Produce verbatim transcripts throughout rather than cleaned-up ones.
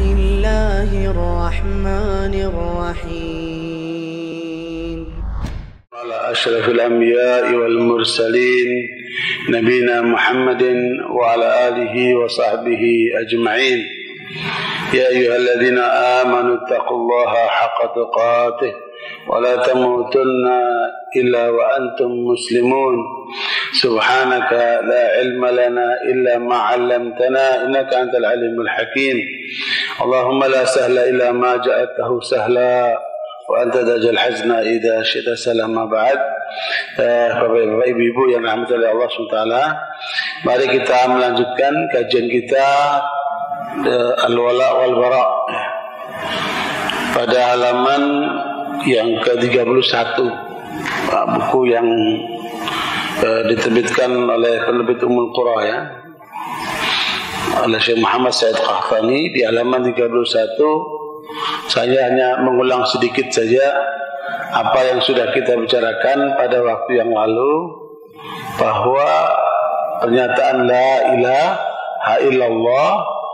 الله الرحمن الرحيم. على أشرف الأنبياء والمرسلين نبينا محمد وعلى آله وصحبه أجمعين. يا أيها الذين آمنوا اتقوا الله حق تقاته ولا تموتن إلا وأنتم مسلمون. سبحانك لا علم لنا إلا ما علمتنا إنك أنت العليم الحكيم. اللهم لا سهل إلا ما جعلته سهلا وأنت تجعل الحزن إذا شئت سهلا. ما بعد. Bapak-bapak, ibu-ibu yang dirahmati oleh Allah subhanahu wa taala, mari kita melanjutkan kajian kita Al-Wala wal Bara pada halaman yang ke tiga puluh satu, buku yang uh, diterbitkan oleh penerbit Ummul Qura, ya, oleh Syekh Muhammad Said Qahtani. Di halaman tiga puluh satu saya hanya mengulang sedikit saja apa yang sudah kita bicarakan pada waktu yang lalu, bahwa pernyataan la ilaha illallah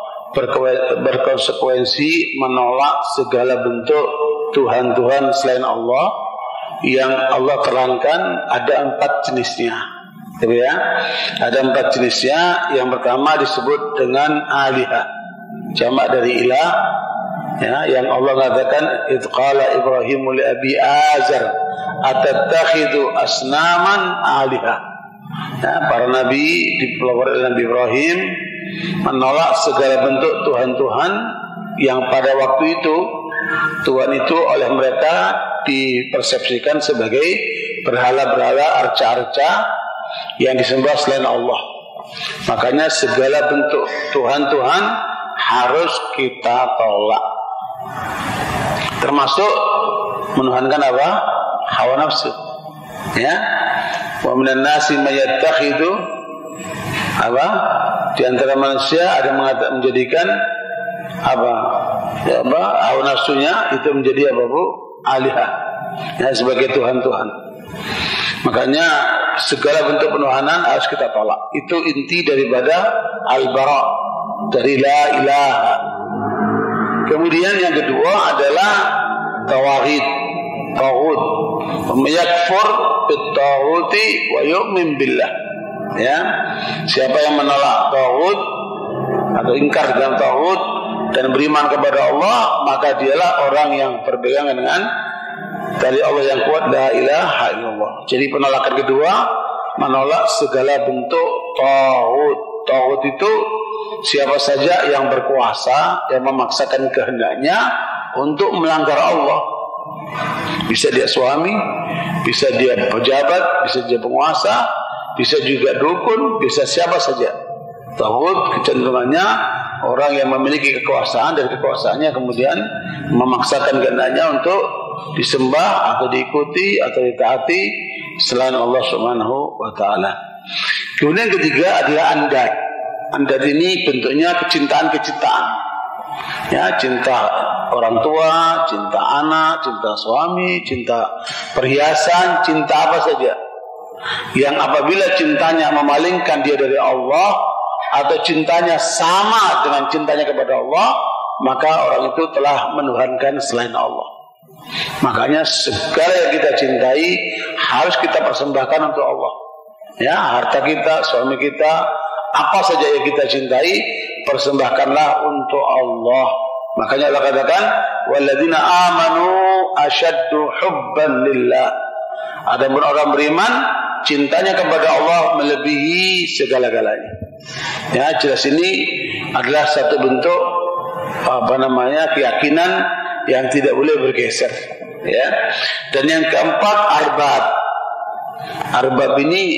berkonsekuensi menolak segala bentuk Tuhan-Tuhan selain Allah yang Allah terangkan ada empat jenisnya, ya. Ada empat jenisnya. Yang pertama disebut dengan alihah, jamak dari ilah, ya, yang Allah katakan idz qala Ibrahimu li abi Azar atattakhidhu asnaman alihah. Ya, para nabi dipelopori oleh Nabi Ibrahim menolak segala bentuk Tuhan-Tuhan yang pada waktu itu Tuhan itu oleh mereka dipersepsikan sebagai berhala-berhala, arca-arca yang disembah selain Allah. Makanya segala bentuk Tuhan-Tuhan harus kita tolak, termasuk menuhankan apa? Hawa nafsu, ya. Wa minan nasi may yattakhidhu apa? Di antara manusia ada yang menjadikan apa? Ya, apa? Hawa nafsunya itu menjadi apa, Bu? Alihah, ya, sebagai Tuhan-Tuhan. Makanya segala bentuk penuhanan harus kita tolak. Itu inti daripada al-bara, dari la ilaha. Kemudian yang kedua adalah tauhid, tauhid. Yakfur bit-tauhid wa yu'min billah. Ya, siapa yang menolak tauhid atau ingkar dengan tauhid dan beriman kepada Allah, maka dialah orang yang berpegangan dengan dari Allah yang kuat, la ilaha illallah. Jadi penolakan kedua menolak segala bentuk tauhid. Tauhid itu siapa saja yang berkuasa, yang memaksakan kehendaknya untuk melanggar Allah. Bisa dia suami, bisa dia pejabat, bisa dia penguasa, bisa juga dukun, bisa siapa saja. Tauhid kecenderungannya orang yang memiliki kekuasaan, dan kekuasaannya kemudian memaksakan kehendaknya untuk disembah atau diikuti atau ditaati selain Allah Subhanahu wa taala. Kemudian yang ketiga adalah andad. Andad ini bentuknya kecintaan-kecintaan. Ya, cinta orang tua, cinta anak, cinta suami, cinta perhiasan, cinta apa saja. Yang apabila cintanya memalingkan dia dari Allah atau cintanya sama dengan cintanya kepada Allah, maka orang itu telah menuhankan selain Allah. Makanya segala yang kita cintai harus kita persembahkan untuk Allah. Ya, harta kita, suami kita, apa saja yang kita cintai, persembahkanlah untuk Allah. Makanya Allah katakan, walladzina amanu asyaddu hubban lillah. Adapun orang beriman, cintanya kepada Allah melebihi segala-galanya. Ya, jelas ini adalah satu bentuk apa namanya keyakinan yang tidak boleh bergeser, ya. Dan yang keempat arbab. Arbab ini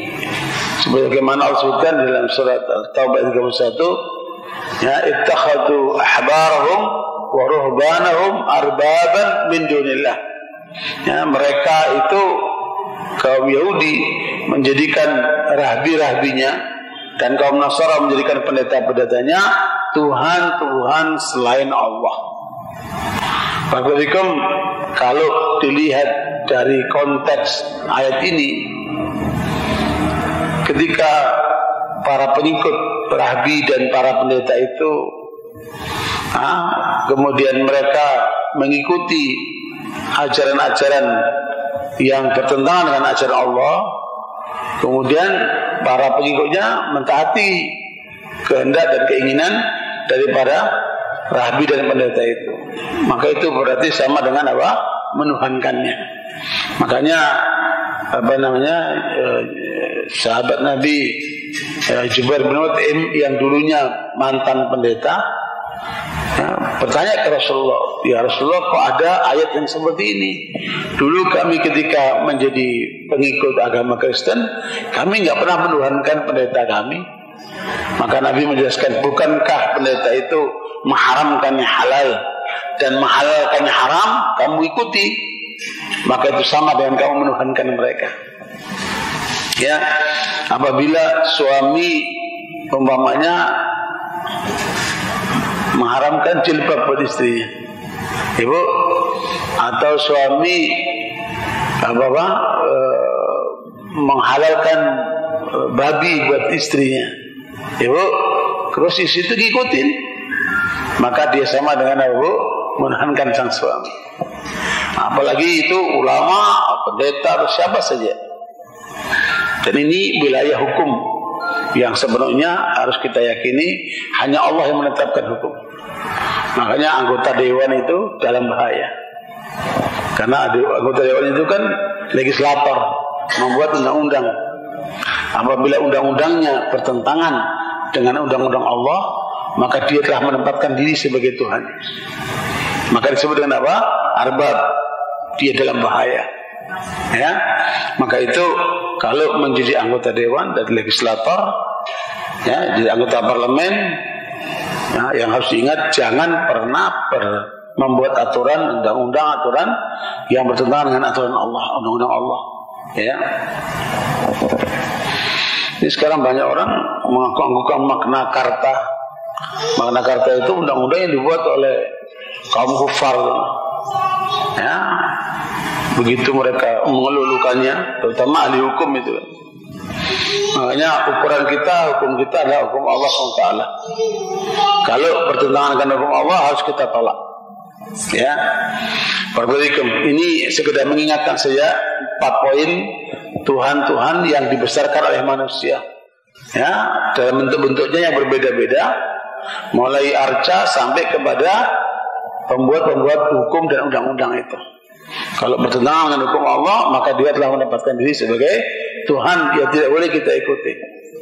sebagaimana Allah sebutkan dalam surat Taubah tiga puluh satu, ya, ittakhadhu ahbarahum wa ruhbanahum arbaban min dunillah. Ya, mereka itu kaum Yahudi menjadikan rahbi-rahbinya dan kaum Nasara menjadikan pendeta-pendetanya Tuhan-Tuhan selain Allah. Bagaimana kalau dilihat dari konteks ayat ini, ketika para pengikut rahbi dan para pendeta itu Ah, kemudian mereka mengikuti ajaran-ajaran yang bertentangan dengan ajaran Allah. Kemudian para pengikutnya mentaati kehendak dan keinginan daripada rahbi dan pendeta itu. Maka itu berarti sama dengan apa? Menuhankannya. Makanya apa namanya eh, sahabat Nabi eh, Jubair bin Mut'im yang dulunya mantan pendeta, ya, bertanya ke Rasulullah, ya Rasulullah, kok ada ayat yang seperti ini? Dulu kami ketika menjadi pengikut agama Kristen, kami nggak pernah menuhankan pendeta kami. Maka Nabi menjelaskan, bukankah pendeta itu mengharamkannya halal dan menghalalkannya haram, kamu ikuti, maka itu sama dengan kamu menuhankan mereka. Ya, apabila suami umpamanya mengharamkan jilbab buat istrinya, ibu, atau suami apa apa e, menghalalkan e, babi buat istrinya, ibu, terus di situ diikutin, maka dia sama dengan ibu menuhankan sang suami. Apalagi itu ulama, pendeta atau siapa saja. Dan ini wilayah hukum yang sebenarnya harus kita yakini hanya Allah yang menetapkan hukum. Makanya anggota dewan itu dalam bahaya. Karena anggota dewan itu kan legislator, membuat undang-undang. Apabila undang-undangnya bertentangan dengan undang-undang Allah, maka dia telah menempatkan diri sebagai Tuhan. Maka disebut dengan apa? Arbab. Dia dalam bahaya. Ya, maka itu kalau menjadi anggota dewan dan legislator, ya, jadi anggota parlemen, ya, yang harus diingat jangan pernah ber, membuat aturan, undang-undang, aturan yang bertentangan dengan aturan Allah, undang-undang Allah. Ya. Ini sekarang banyak orang mengaku-ngakukan makna karta. Makna karta itu undang-undang yang dibuat oleh kaum kufar. Ya. Begitu mereka mengelulukannya, terutama ahli hukum itu. Makanya ukuran kita, hukum kita adalah hukum Allah subhanahu wa taala. Kalau bertentangan dengan hukum Allah harus kita tolak. Ya, Barakallahu. Ini sekedar mengingatkan saya empat poin Tuhan-Tuhan yang dibesarkan oleh manusia. Ya, dalam bentuk-bentuknya yang berbeda-beda, mulai arca sampai kepada pembuat-pembuat hukum dan undang-undang itu. Kalau bertentangan dengan hukum Allah, maka dia telah menempatkan diri sebagai Tuhan yang tidak boleh kita ikuti.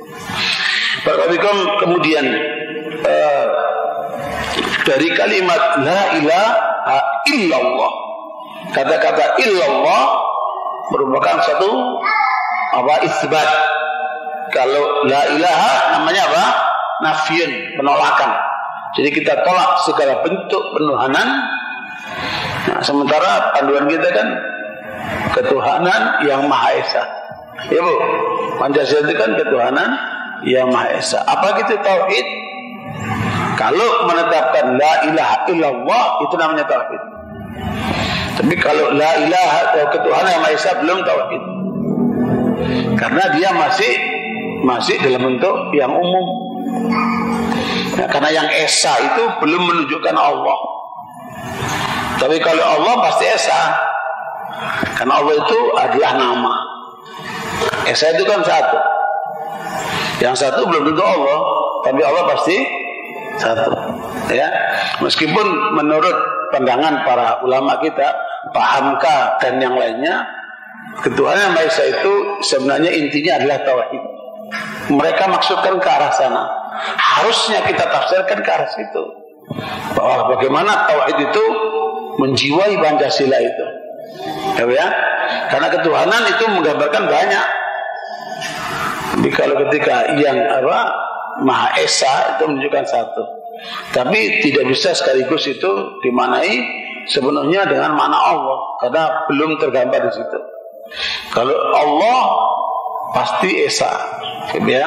Kemudian uh, dari kalimat la ilaha illallah, kata-kata illallah merupakan satu apa isbat. Kalau la ilaha namanya apa? Nafyun, penolakan. Jadi kita tolak segala bentuk penuhanan. Nah, sementara panduan kita kan ketuhanan yang Maha Esa. Ya Bu, Pancasila itu kan ketuhanan yang Maha Esa. Apa itu tauhid? Kalau menetapkan la ilaha illallah itu namanya tauhid. Tapi kalau la ilaha atau ketuhanan yang Maha Esa belum tauhid. Karena dia masih masih dalam bentuk yang umum. Nah, karena yang Esa itu belum menunjukkan Allah. Tapi kalau Allah pasti Esa, karena Allah itu adalah nama. Esa itu kan satu. Yang satu belum tentu Allah, tapi Allah pasti satu. Ya, meskipun menurut pandangan para ulama kita, Pak Hamka dan yang lainnya, ketuhanan Maha Esa itu sebenarnya intinya adalah tauhid. Mereka maksudkan ke arah sana. Harusnya kita tafsirkan ke arah situ. Bahwa bagaimana tauhid itu menjiwai Pancasila itu, ya, karena ketuhanan itu menggambarkan banyak. Tapi kalau ketika yang apa Maha Esa itu menunjukkan satu, tapi tidak bisa sekaligus itu dimanai sepenuhnya dengan makna Allah, karena belum tergambar di situ. Kalau Allah pasti Esa, ya.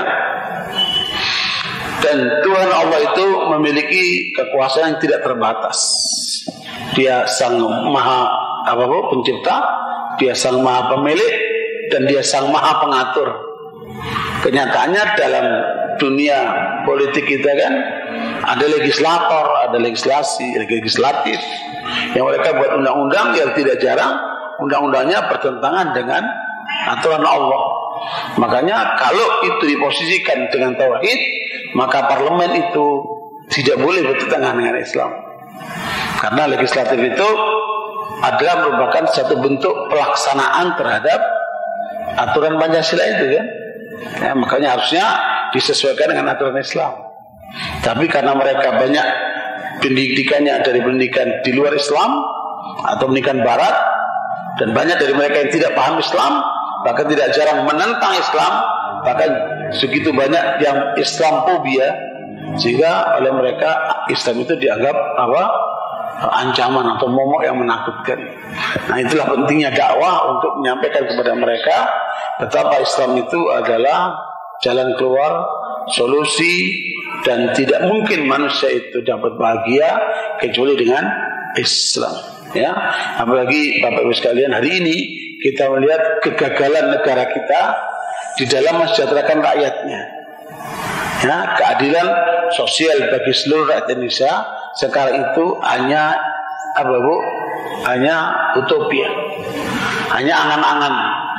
Dan Tuhan Allah itu memiliki kekuasaan yang tidak terbatas. Dia sang maha apa bu, pencipta, dia sang maha pemilik, dan dia sang maha pengatur. Kenyataannya dalam dunia politik kita kan Ada legislator, ada legislasi, legislatif. Yang mereka buat undang-undang yang tidak jarang undang-undangnya bertentangan dengan aturan Allah. Makanya kalau itu diposisikan dengan tauhid, maka parlemen itu tidak boleh bertentangan dengan Islam. Karena legislatif itu adalah merupakan satu bentuk pelaksanaan terhadap aturan Pancasila itu kan. Ya, makanya harusnya disesuaikan dengan aturan Islam. Tapi karena mereka banyak pendidikannya dari pendidikan di luar Islam atau pendidikan Barat, dan banyak dari mereka yang tidak paham Islam, bahkan tidak jarang menentang Islam, bahkan segitu banyak yang Islamfobia, sehingga oleh mereka Islam itu dianggap apa? Ancaman atau momok yang menakutkan. Nah, itulah pentingnya dakwah untuk menyampaikan kepada mereka betapa Islam itu adalah jalan keluar, solusi, dan tidak mungkin manusia itu dapat bahagia kecuali dengan Islam. Ya, apalagi Bapak Ibu sekalian, hari ini kita melihat kegagalan negara kita di dalam mensejahterakan rakyatnya. Ya, keadilan sosial bagi seluruh rakyat Indonesia sekarang itu hanya apa Bu? Hanya utopia, hanya angan-angan.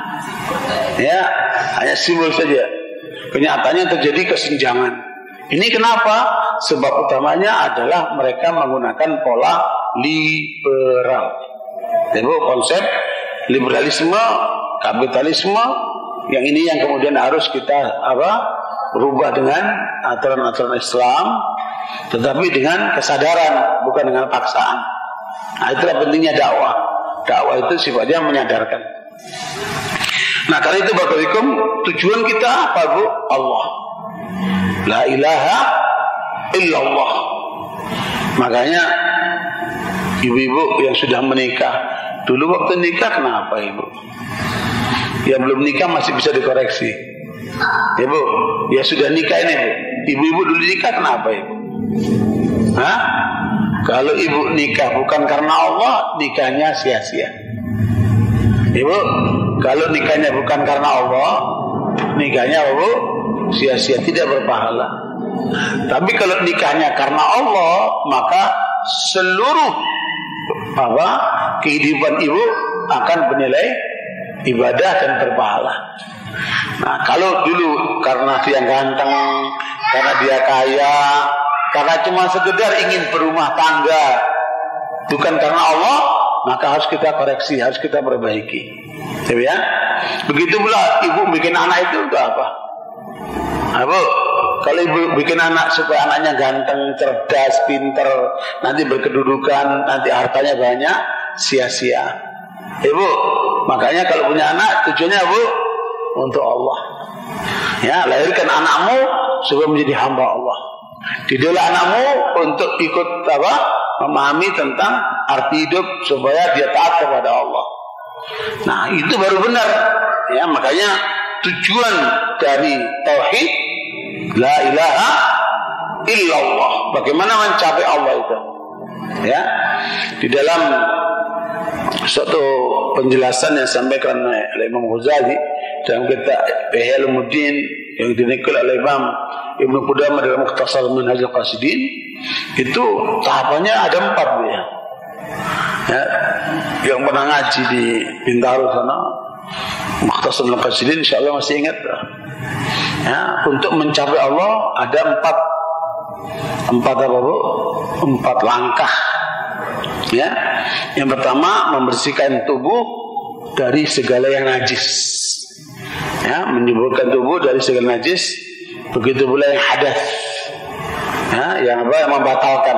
Ya, hanya simbol saja. Kenyataannya terjadi kesenjangan. Ini kenapa? Sebab utamanya adalah mereka menggunakan pola liberal. Jadi konsep liberalisme, kapitalisme, yang ini yang kemudian harus kita apa? Rubah dengan aturan-aturan Islam, tetapi dengan kesadaran, bukan dengan paksaan. Nah, itulah pentingnya dakwah. Dakwah itu sifatnya menyadarkan. Nah, karena itu Bapak Ibu, tujuan kita apa Bu? Allah. La ilaha illallah. Makanya ibu-ibu yang sudah menikah, dulu waktu nikah kenapa Ibu? Yang belum nikah masih bisa dikoreksi. Ya Bu, ya sudah nikah ini Bu. Ibu-ibu dulu nikah kenapa Ibu? Hah? Kalau ibu nikah bukan karena Allah, nikahnya sia-sia. Ibu, kalau nikahnya bukan karena Allah, nikahnya Bu sia-sia, tidak berpahala. Tapi kalau nikahnya karena Allah, maka seluruh apa kehidupan ibu akan bernilai ibadah dan berpahala. Nah, kalau dulu karena dia ganteng, karena dia kaya, karena cuma sekedar ingin berumah tangga, bukan karena Allah, maka harus kita koreksi, harus kita perbaiki. Ya, begitu pula ibu bikin anak itu untuk apa? Abu, kalau ibu bikin anak supaya anaknya ganteng, cerdas, pinter, nanti berkedudukan, nanti hartanya banyak, sia-sia. Ibu, makanya kalau punya anak tujuannya Bu untuk Allah. Ya, lahirkan anakmu supaya menjadi hamba Allah. Didilai anakmu untuk ikut apa? Memahami tentang arti hidup supaya dia taat kepada Allah. Nah, itu baru benar. Ya, makanya tujuan dari tauhid la ilaha illallah. Bagaimana mencapai Allah itu? Ya, di dalam suatu penjelasan yang disampaikan oleh Imam Ghazali dalam kitab Ihya Ulumuddin yang dinukil oleh Imam Ibnu Qudamah dalam Mukhtasar Minhajul Qasidin, itu tahapannya ada empat ya. Ya, yang pernah ngaji di Bintaro sana, Mukhtasar Minhajul Qasidin, insyaallah masih ingat. Ya, untuk mencapai Allah ada empat empat apa Bu? Empat langkah. Ya, yang pertama membersihkan tubuh dari segala yang najis. Ya, menyuburkan tubuh dari segala najis. Begitu pula yang hadas. Ya, yang apa? Yang membatalkan.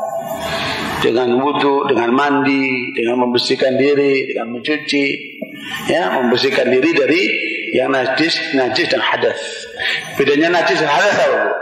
Dengan wudu, dengan mandi, dengan membersihkan diri, dengan mencuci. Ya, membersihkan diri dari yang najis, najis dan hadas. Bedanya najis dan hadas apa Bu?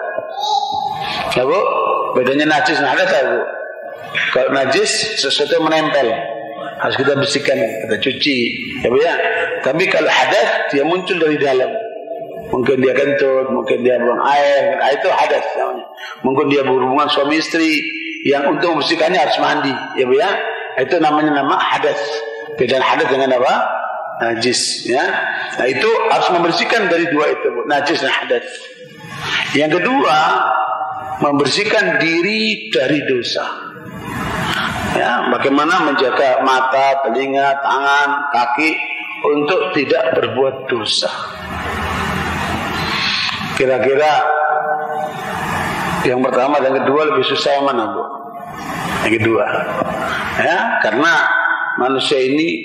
Ya Bu? Bedanya najis dan hadas apa Bu? Kalau najis sesuatu yang menempel, harus kita bersihkan, kita cuci, ya Bu ya. Tapi kalau hadas dia muncul dari dalam, mungkin dia kentut, mungkin dia buang air, nah, itu hadas namanya. Mungkin dia berhubungan suami istri, yang untuk membersihkannya harus mandi, ya Bu ya. Itu namanya nama hadas. Beda hadas dengan apa? Najis, ya. Nah, itu harus membersihkan dari dua itu, Bu. Najis dan hadas. Yang kedua, membersihkan diri dari dosa. Ya, bagaimana menjaga mata, telinga, tangan, kaki untuk tidak berbuat dosa. Kira-kira yang pertama dan kedua lebih susah yang mana, Bu? Yang kedua. Ya, karena manusia ini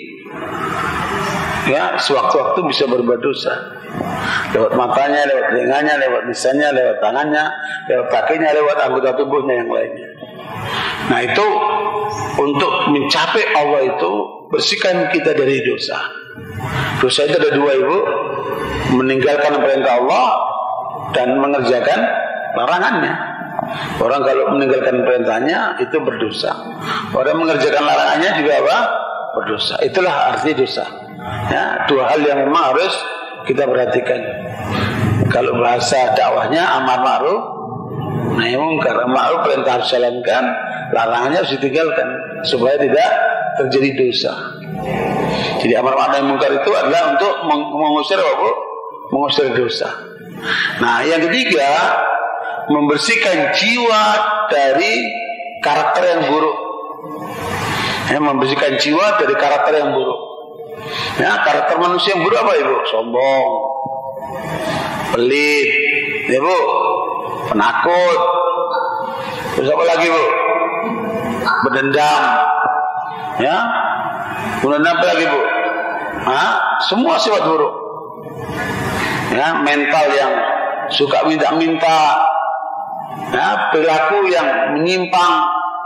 ya sewaktu-waktu bisa berbuat dosa. Lewat matanya, lewat telinganya, lewat lisannya, lewat tangannya, lewat kakinya, lewat anggota tubuhnya yang lainnya. Nah itu untuk mencapai Allah itu bersihkan kita dari dosa. Dosa itu ada dua, Ibu. Meninggalkan perintah Allah dan mengerjakan larangannya. Orang kalau meninggalkan perintahnya itu berdosa. Orang mengerjakan larangannya juga apa? Berdosa. Itulah arti dosa. Ya, dua hal yang memang harus kita perhatikan. Kalau bahasa dakwahnya amar ma'ruf nahi mungkar. Ma'ruf perintah harus jalankan, larangannya harus ditinggalkan supaya tidak terjadi dosa. Jadi amar ma'ruf nahi mungkar itu adalah untuk mengusir apa? Mengusir dosa. Nah, yang ketiga, membersihkan jiwa dari karakter yang buruk. Ya, membersihkan jiwa dari karakter yang buruk. Ya, karakter manusia yang buruk apa, Ibu? Sombong, pelit, ya Bu, penakut. Terus apa lagi, Bu? Berdendam. Ya, kemudian apa lagi, Bu? Hah? Semua sifat buruk. Ya, mental yang suka minta-minta. Ya, perilaku yang menyimpang.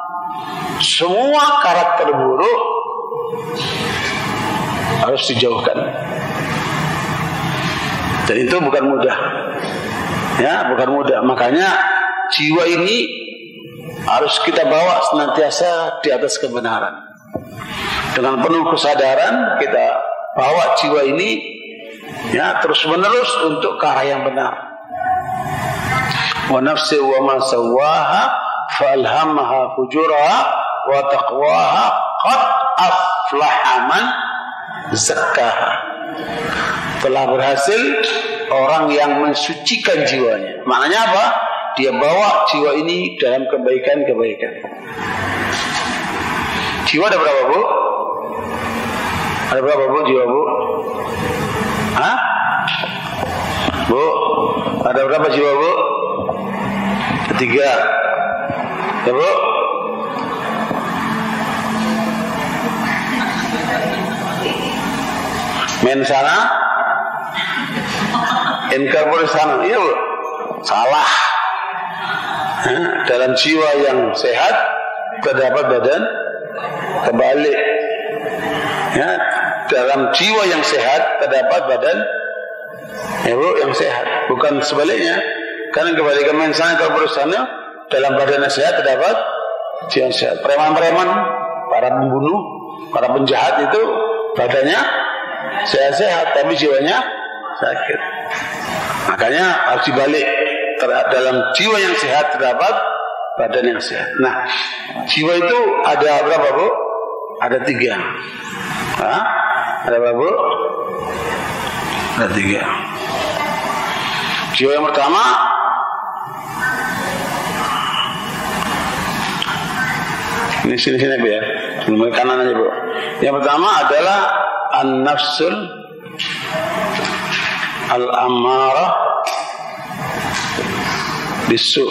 Semua karakter buruk harus dijauhkan. Dan itu bukan mudah. Ya, bukan mudah. Makanya jiwa ini harus kita bawa senantiasa di atas kebenaran. Dengan penuh kesadaran kita bawa jiwa ini ya terus menerus untuk ke arah yang benar. Wa nafsi wa ma sawwaha falhamaha fujuraha wa taqwaha qad aflaha man zakkaha. Telah berhasil orang yang mensucikan jiwanya. Maknanya apa? Dia bawa jiwa ini dalam kebaikan-kebaikan. Jiwa ada berapa, Bu? Ada berapa, Bu, jiwa, Bu? Hah? Bu, ada berapa jiwa, Bu? Ketiga. Ya, Bu? Men sana, inkarpur sana. Iya, Bu? Salah. Hah? Dalam jiwa yang sehat terdapat badan kebalik. Ya, dalam jiwa yang sehat terdapat badan ya, Bu, yang sehat. Bukan sebaliknya. Karena kebalikan men sana inkarpur sana, dalam badan yang sehat terdapat jiwa yang sehat. Preman-preman, para pembunuh, para penjahat itu badannya sehat-sehat tapi jiwanya sakit. Makanya harus dibalik. Dalam jiwa yang sehat terdapat badan yang sehat. Nah, jiwa itu ada berapa, Bu? Ada tiga. Hah? Ada berapa, Bu? Ada tiga. Jiwa yang pertama ini sini-sini, Bu, ya. Sebelum kanan aja, Bu. Yang pertama adalah an-nafsul al-ammarah bisu.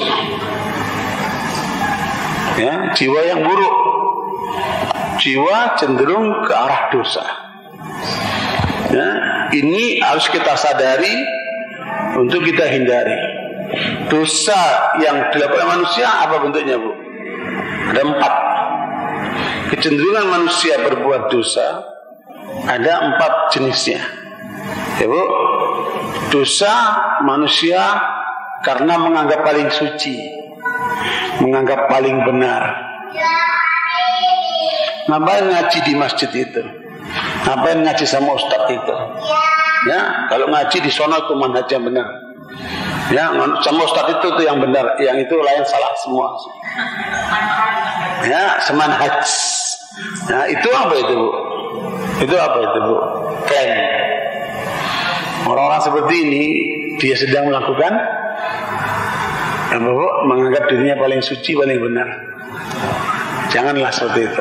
Ya, jiwa yang buruk. Jiwa cenderung ke arah dosa. Ya, ini harus kita sadari untuk kita hindari. Dosa yang dilakukan manusia apa bentuknya, Bu? Ada empat. Kecenderungan manusia berbuat dosa ada empat jenisnya. Ya, Bu. Dosa manusia karena menganggap paling suci, menganggap paling benar. Ngapain ngaji di masjid itu? Ngapain ngaji sama ustaz itu? Ya, kalau ngaji di sono itu manhaj yang benar. Ya, sama ustaz itu tuh yang benar, yang itu lain salah semua. Ya, semanhaj. Nah, itu apa itu, Bu? Itu apa itu, Bu? Klaim. Orang-orang seperti ini dia sedang melakukan Ibu menganggap dirinya paling suci, paling benar. Janganlah seperti itu.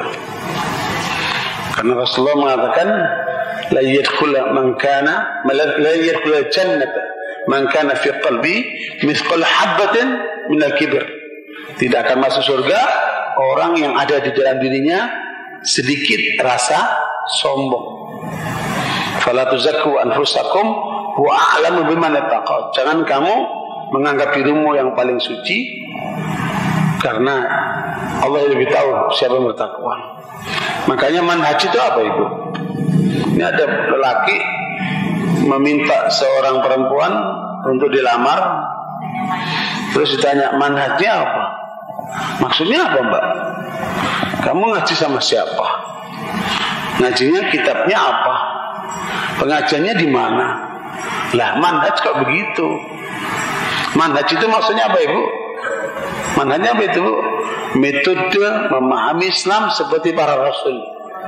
Karena Rasulullah mengatakan, la yadkhula man kana la yadkhula jannata man kana fi qalbi mithqal habatin min al-kibr. Tidak akan masuk surga orang yang ada di dalam dirinya sedikit rasa sombong. Fala tuzakku anfusakum wa a'lamu biman ittaqa. Jangan kamu menganggap dirimu yang paling suci, karena Allah lebih tahu siapa yang bertakwa. Makanya manhaj itu apa itu? Ini ada lelaki meminta seorang perempuan untuk dilamar, terus ditanya manhajnya apa? Maksudnya apa, Mbak? Kamu ngaji sama siapa? Ngajinya kitabnya apa? Pengajiannya di mana? Lah, manhaj kok begitu? Manhaj itu maksudnya apa, Ibu? Manhajnya apa itu, Bu? Metode memahami Islam seperti para rasul.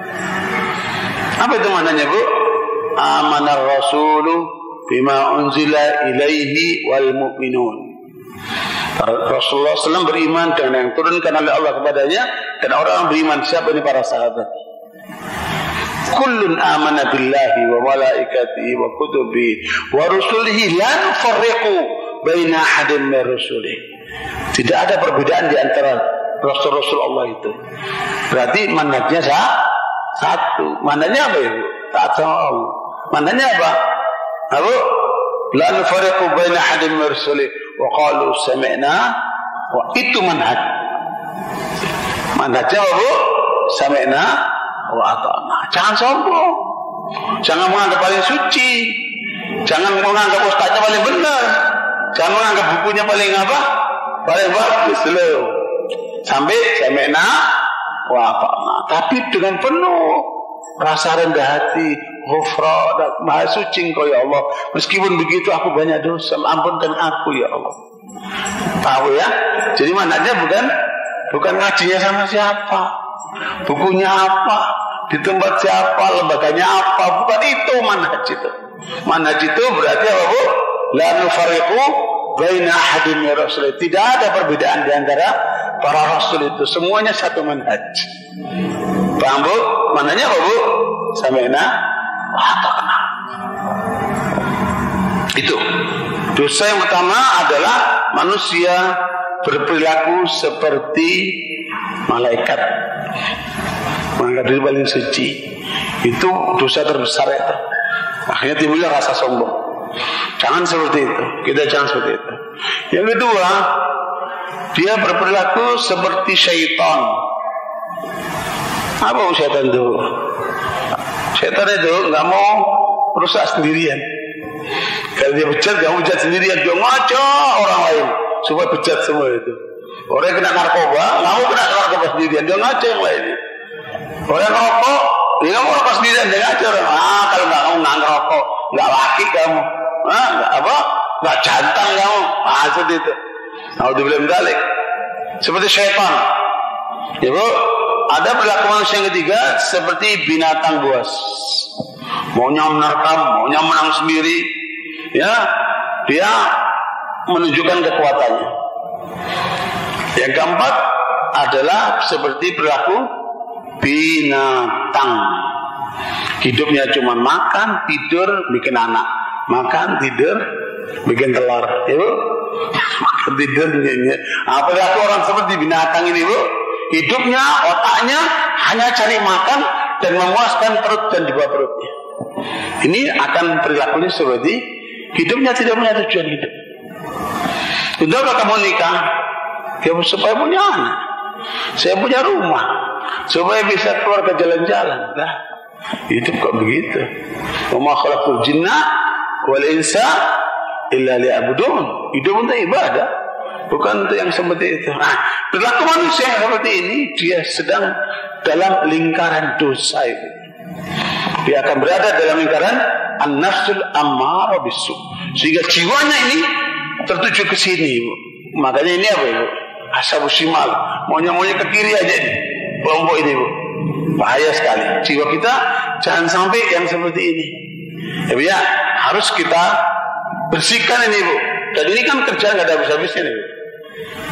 Apa itu manhajnya, Bu? Amanar rasulu bima unzila ilaihi wal mu'minun. Rasulullah shallallahu alaihi wasallam beriman dengan yang turunkan oleh Allah kepadanya, dan orang beriman. Siapa ini? Para sahabat. Kullun amana billahi wa malaikatihi wa kutubihi wa rusulihi la nufarriqu baina ahadin min rusulihi. Tidak ada perbedaan di antara rasul-rasul Allah itu. Berarti manhajnya satu. Manhajnya apa itu? Taat sama Allah. Manhajnya apa? Apa? La nufarriqu baina ahadin min rusulihi wa qalu sami'na. Wa itu manhaj. Manhajnya apa, Bu? Sami'na wa ata'na. Jangan sombong. Jangan menganggap paling suci. Jangan menganggap ustaznya paling benar. Jangan menganggap bukunya paling apa? Paling bagus loh. Sampai sami'na wa ata'na. Tapi dengan penuh rasa rendah hati, ghufranak, maha suci Engkau ya Allah. Meskipun begitu aku banyak dosa, ampunkan aku ya Allah. Tahu ya? Jadi manhajnya bukan bukan ngajinya sama siapa, bukunya apa, di tempat siapa, lembaganya apa. Bukan itu manhaj itu. Manhaj itu berarti apa, Bu? La nufarriqu baina ahadin min rasul. Tidak ada perbedaan di antara para rasul itu. Semuanya satu manhaj. Paham, Bu? Manhajnya apa, Bu? Sami'na wa ata'na. Itu. Dosa yang pertama adalah manusia berperilaku seperti malaikat, menganggap diri paling suci. Itu dosa terbesar itu. Akhirnya timbulnya rasa sombong. Jangan seperti itu. Kita jangan seperti itu. Yang kedua, dia berperilaku seperti syaitan. Apa syaitan itu? Syaitan itu nggak mau rusak sendirian. Kalau dia bejat, nggak mau bejat sendirian. Dia ngajak orang lain supaya bejat semua itu. Orang yang kena narkoba, nggak mau kena narkoba sendirian. Dia ngajak yang lain. Orang yang rokok, dia nggak mau rokok sendirian. Dia ngajak orang. Ah, kalau nggak mau nggak ngerokok, nggak laki kamu. Ah, nggak apa? Nggak jantan kamu. Ah, seperti itu. Nah, dibilang balik. Seperti syaitan. Ya, Bu. Ada perilaku manusia yang ketiga seperti binatang buas. Maunya menerkam, maunya menang sendiri. Ya, dia menunjukkan kekuatannya. Yang keempat adalah seperti perilaku binatang. Hidupnya cuma makan, tidur, bikin anak. Makan, tidur, bikin telur. Ya, Bu? Makan, tidur, bikin. Apa perilaku orang seperti binatang ini, Bu? Hidupnya, otaknya hanya cari makan dan memuaskan perut dan di bawah perutnya. Ini akan perilakunya seperti hidupnya tidak punya tujuan hidup. Untuk apa kamu nikah? Ya, supaya punya anak, saya punya rumah, supaya bisa keluar ke jalan-jalan. Nah, hidup kok begitu. Wa ma khalaqul jinna wal insa illa liya'budun. Hidup untuk ibadah, bukan untuk yang seperti itu. Nah, perilaku manusia yang seperti ini, dia sedang dalam lingkaran dosa itu. Dia akan berada dalam lingkaran an-nafsul ammarah bisu. Sehingga jiwanya ini tertuju ke sini, Bu. Makanya ini apa, Bu? Ashabus shimal. Maunya-maunya ke kiri aja ini. Kelompok ini, Bu. Bahaya sekali. Jiwa kita jangan sampai yang seperti ini. Ya, harus kita bersihkan ini, Bu. Dan ini kan kerjaan nggak ada habis-habisnya nih, Bu.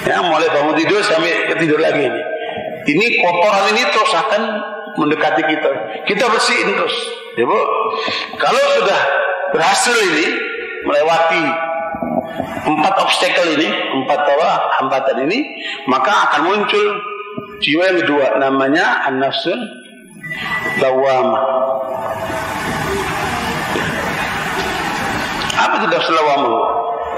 Ya, mulai bangun tidur sampai tidur lagi ini. Ini kotoran ini terus akan mendekati kita. Kita bersihin terus. Ya Bu. Kalau sudah berhasil ini melewati empat obstacle ini, empat apa hambatan ini, maka akan muncul jiwa yang kedua, namanya an-nafsul lawwamah. Apa itu nafsul lawwamah, Bu?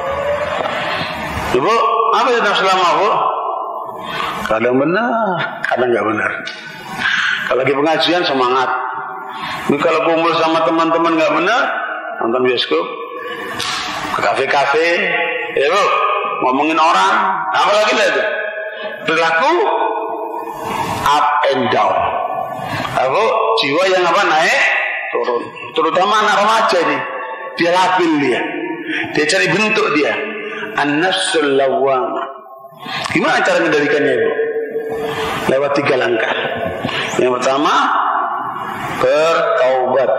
Ibu, apa itu nafsul lawwamah, Bu? Kadang benar, kadang nggak benar. Kalau lagi pengajian semangat. Tapi kalau kumpul sama teman-teman nggak benar, nonton bioskop, ke kafe-kafe, ya Bu, ngomongin orang, apa lagi lah itu? Perilaku up and down. Apa? Jiwa yang apa naik, turun. Terutama anak remaja ini, dia labil dia, dia cari bentuk dia. An-nafsul lawwamah. Gimana cara mengendalikannya, Bu? Lewat tiga langkah. Yang pertama, bertaubat.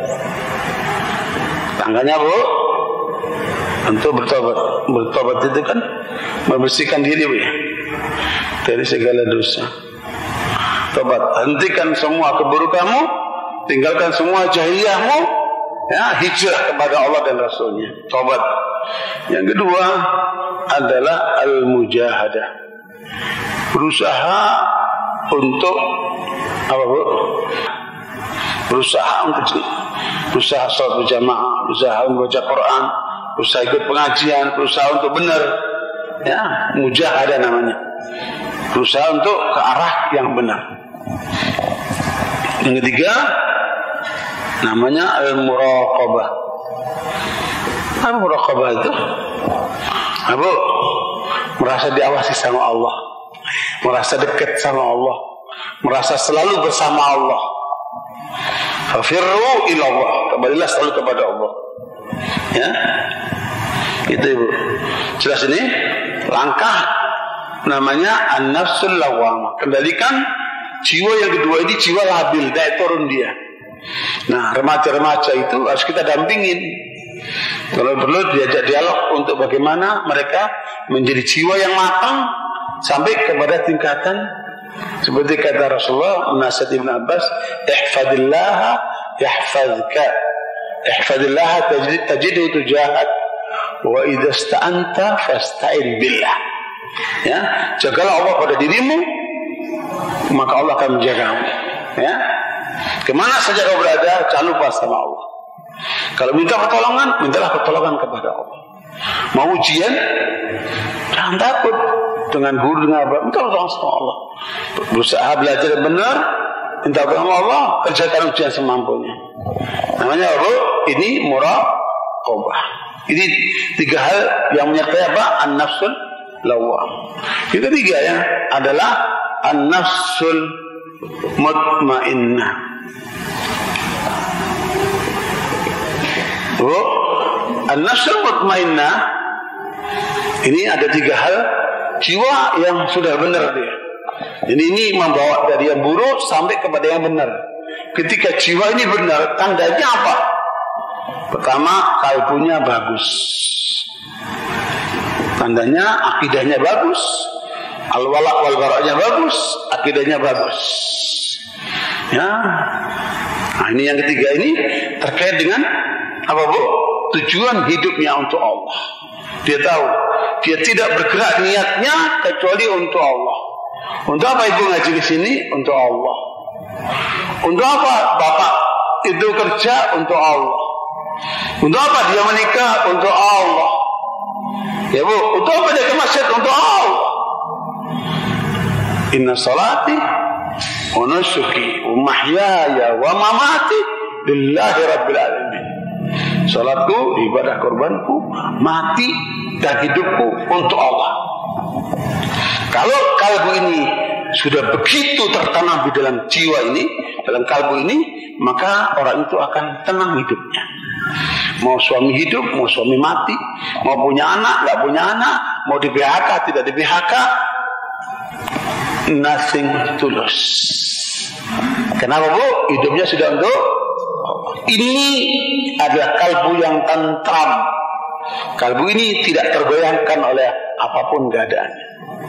Tangganya, Bu, untuk bertobat. Bertobat itu kan membersihkan diri, Bu, ya, dari segala dosa. Tobat, hentikan semua keburukanmu, tinggalkan semua jahiliyahmu, ya, hijrah kepada Allah dan Rasulnya. Tobat. Yang kedua adalah al-mujahadah. Berusaha untuk apa, Bu? Berusaha untuk berusaha sholat berjamaah, berusaha membaca Quran, berusaha ikut pengajian, berusaha untuk benar, ya, mujahadah namanya. Berusaha untuk ke arah yang benar. Yang ketiga namanya al-muraqabah. Apa muraqabah itu? Apa? Merasa diawasi sama Allah, merasa dekat sama Allah, merasa selalu bersama Allah. Fafirru ilallah, kembalilah selalu kepada Allah. Ya, itu Ibu. Jelas ini langkah namanya an-nafsul lawwamah. Kendalikan jiwa yang kedua ini, jiwa labil, naik turun dia. Nah, remaja-remaja itu harus kita dampingin. Kalau perlu diajak dialog untuk bagaimana mereka menjadi jiwa yang matang sampai kepada tingkatan seperti kata Rasulullah menasihat Ibn Abbas, ihfadillaha yahfazka, ihfadillaha tajidhu tujahak, wa idza sta'anta fasta'in billah. Ya, jagalah Allah pada dirimu, maka Allah akan menjagamu. Ya, kemana saja kau berada, jangan lupa sama Allah. Kalau minta pertolongan, mintalah pertolongan kepada Allah. Mau ujian, jangan takut. Dengan guru, dengan apa, minta pertolongan sama Allah. Berusaha belajar benar, minta pertolongan Allah, kerjakan ujian semampunya. Namanya apa? Ini muraqabah. Ini tiga hal yang menyertai apa? An-nafsul lawwam. Yang ketiga ya adalah an-nafsul mutmainnah. Oh, an-nafsul mutmainnah ini ada tiga hal, jiwa yang sudah benar dia. Jadi ini membawa dari yang buruk sampai kepada yang benar. Ketika jiwa ini benar, tandanya apa? Pertama, kalbunya bagus. Tandanya akidahnya bagus, al-wala' wal bara'nya bagus, akidahnya bagus. Ya. Nah, ini yang ketiga ini terkait dengan apa, Bu? Tujuan hidupnya untuk Allah. Dia tahu dia tidak bergerak niatnya kecuali untuk Allah. Untuk apa Ibu ngaji di sini? Untuk Allah. Untuk apa Bapak itu kerja? Untuk Allah. Untuk apa dia menikah? Untuk Allah. Ya Bu, untuk apa dia ke masjid? Untuk Allah. Inna salati wa nusuki wa mahyaya wa mamati lillahi rabbil alamin. Salatku, ibadah korbanku, mati dan hidupku untuk Allah. Kalau kalbu ini sudah begitu tertanam di dalam jiwa ini, dalam kalbu ini, maka orang itu akan tenang hidupnya. Mau suami hidup, mau suami mati, mau punya anak, nggak punya anak, mau di B H K, tidak di B H K, nothing to lose. Kenapa, Bu? Hidupnya sudah untuk ini adalah kalbu yang tentram. Kalbu ini tidak tergoyahkan oleh apapun keadaannya.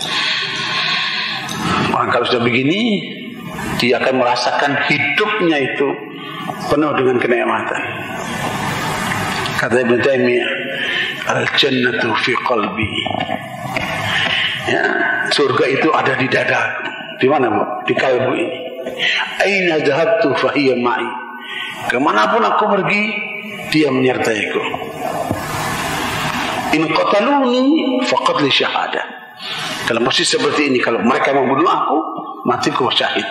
Orang kalau sudah begini, dia akan merasakan hidupnya itu penuh dengan kenikmatan. Kata Ibnu Taimiyah, al-jannatu fi qalbi. Ya, surga itu ada di dadaku. Di mana, Bu? Di kalbu ini. Aina dhahabtu fa hiya ma'i. Kemanapun aku pergi, dia menyertaiku. In qataluni faqad li syahadah. Dalam posisi seperti ini, kalau mereka membunuh aku, matiku syahid.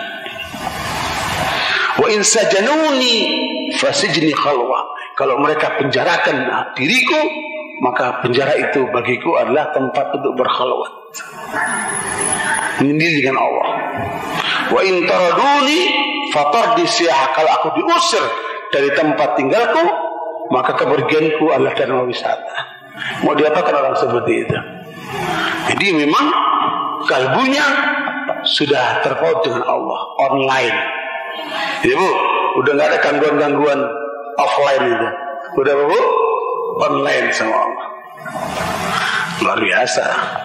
Wa in sajanuni fasijni khalwa. Kalau mereka penjarakan diriku, maka penjara itu bagiku adalah tempat untuk berkhalwat, menyendiri dengan Allah. Wa in taraduni fatardi siyah. Kalau aku diusir dari tempat tinggalku, maka kepergianku adalah dharma wisata. Mau diapakan orang seperti itu? Jadi memang kalbunya sudah terpaut dengan Allah, online. Jadi Bu, udah nggak ada gangguan-gangguan offline itu. Udah Bu, online sama Allah. Luar biasa.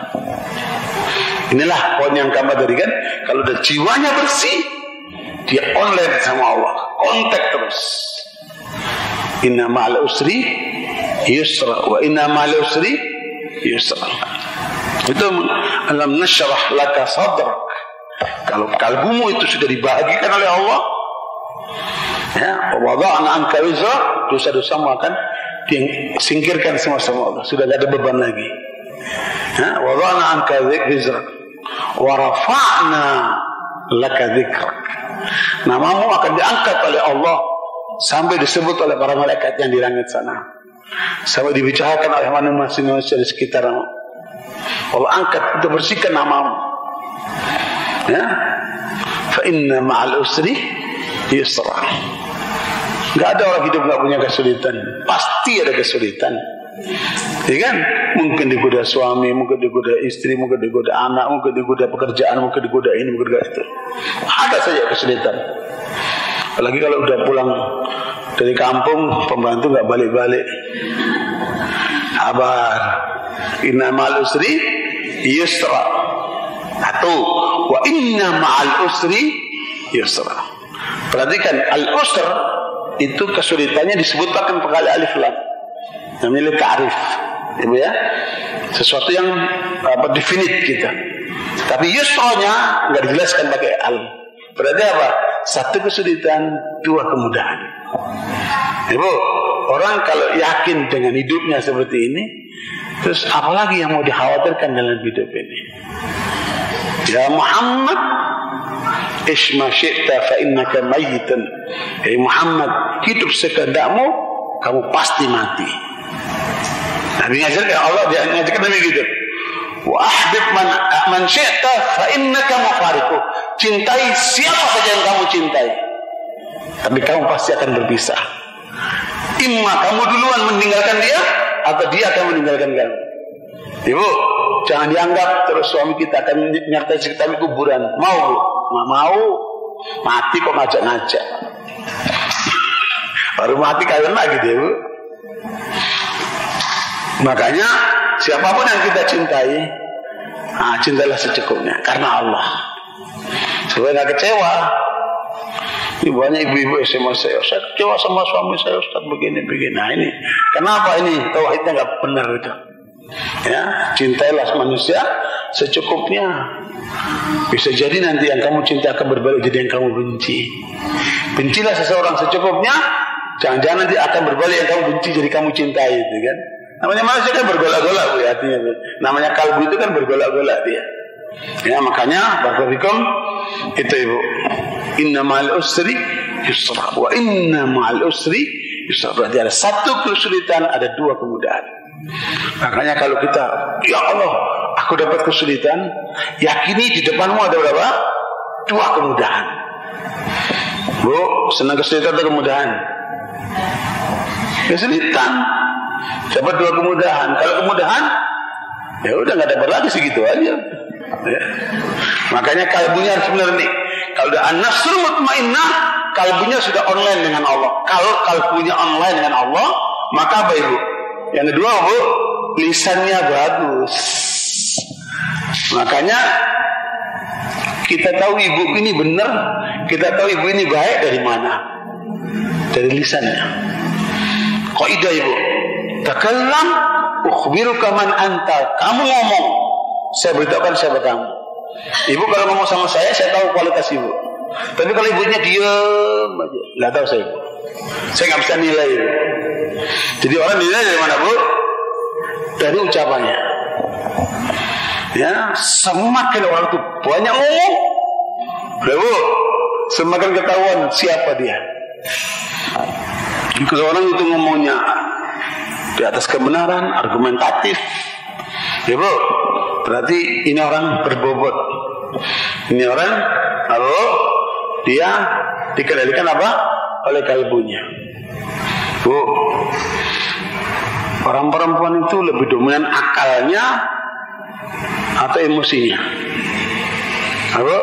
Inilah poin yang kami tadi kan, kalau udah jiwanya bersih, dia online sama Allah, kontak terus. Inna ma'al usri yusra wa inna ma'al usri yusra. Itu alam nasyrah laka sadrak. Kalau kalbumu itu sudah dibahagikan oleh Allah, ya, wa wada'na anka wizrak, dosa-dosamu akan disingkirkan semua sama Allah. Sudah tidak ada beban lagi. Ya, wa wada'na anka wizrak wa rafa'na laka dzikrak. Namamu akan diangkat oleh Allah sampai disebut oleh para malaikat yang di langit sana, sampai dibicarakan oleh manusia-manusia di sekitarmu. Allah angkat untuk bersihkan namamu. Ya, fa inna ma'al usri yusra. Enggak ada orang hidup enggak punya kesulitan, pasti ada kesulitan. Ya kan? Mungkin digoda suami, mungkin digoda istri, mungkin digoda anak, mungkin digoda pekerjaan, mungkin digoda ini, mungkin digoda itu. Ada saja kesulitan. Apalagi kalau udah pulang dari kampung, pembantu enggak balik-balik. Sabar. Inna ma'al usri yusra. Satu, wa inna ma'al usri yusra. Perhatikan, al-usr itu kesulitannya disebutkan pakai alif lam. Namanya ta'rif. Ibu ya, sesuatu yang apa definite kita. Tapi yusranya enggak dijelaskan pakai al. Berarti apa? Satu kesulitan, dua kemudahan. Ibu, orang kalau yakin dengan hidupnya seperti ini, terus apalagi yang mau dikhawatirkan dalam hidup ini? Ya Muhammad, isma syi'ta fa innaka mayyitun. Hei Muhammad, hidup sekehendakmu, kamu pasti mati. Nabi ngajarkan, Allah dia ngajarkan Nabi gitu. Wa ahbib man man syi'ta fa innaka mufariqu. Cintai siapa saja yang kamu cintai, tapi kamu pasti akan berpisah. Imma kamu duluan meninggalkan dia, atau dia akan meninggalkan kamu. Ibu, jangan dianggap terus suami kita akan menyertai kita di kuburan. Mau Bu? Nggak mau. Mati kok ngajak-ngajak. Baru mati kalian lagi deh Bu. Makanya siapapun yang kita cintai, nah, cintailah secukupnya karena Allah, supaya nggak kecewa. Ini banyak ibu-ibu S M A saya, saya kecewa sama suami saya, Ustaz begini-begini. Nah ini, kenapa ini? Tauhidnya nggak benar itu. Ya, cintailah manusia secukupnya. Bisa jadi nanti yang kamu cinta akan berbalik jadi yang kamu benci. Bencilah seseorang secukupnya, jangan-jangan nanti akan berbalik yang kamu benci jadi kamu cintai, itu kan? Namanya manusia kan bergolak-golak Bu, hatinya. Namanya kalbu itu kan bergolak-golak dia. Ya, makanya barakallahu itu Ibu. Inna ma'al usri yusra wa inna ma'al usri yusra. Berarti ada satu kesulitan, ada dua kemudahan. Makanya kalau kita, ya Allah, aku dapat kesulitan, yakini di depanmu ada berapa? Dua kemudahan. Bu, senang kesulitan atau kemudahan? Kesulitan. Dapat dua kemudahan. Kalau kemudahan, ya udah nggak dapat lagi segitu aja. Ya. Makanya kalbunya harus benar nih. Kalau udah an-nafsul mutmainnah, kalbunya sudah online dengan Allah. Kalau kalbunya online dengan Allah, maka apa Ibu? Yang kedua Bu, lisannya bagus. Makanya kita tahu ibu ini benar, kita tahu ibu ini baik dari mana? Dari lisannya. Kaidah ibu, takallam ukhbiruka man anta. Kamu ngomong, saya beritahukan siapa kamu. Ibu kalau ngomong sama saya, saya tahu kualitas ibu. Tapi kalau ibunya diam aja, nggak tahu saya ibu. Saya nggak bisa nilai ibu. Jadi orang nilai dari mana bu? Dari ucapannya. Ya, semakin orang itu banyak ngomong, bu, semakin ketahuan siapa dia. Kalau orang itu ngomongnya di atas kebenaran, argumentatif, ya bu, berarti ini orang berbobot. Ini orang, lalu dia dikendalikan apa? Oleh kalbunya. Bu, orang perempuan itu lebih dominan akalnya atau emosinya? Apa?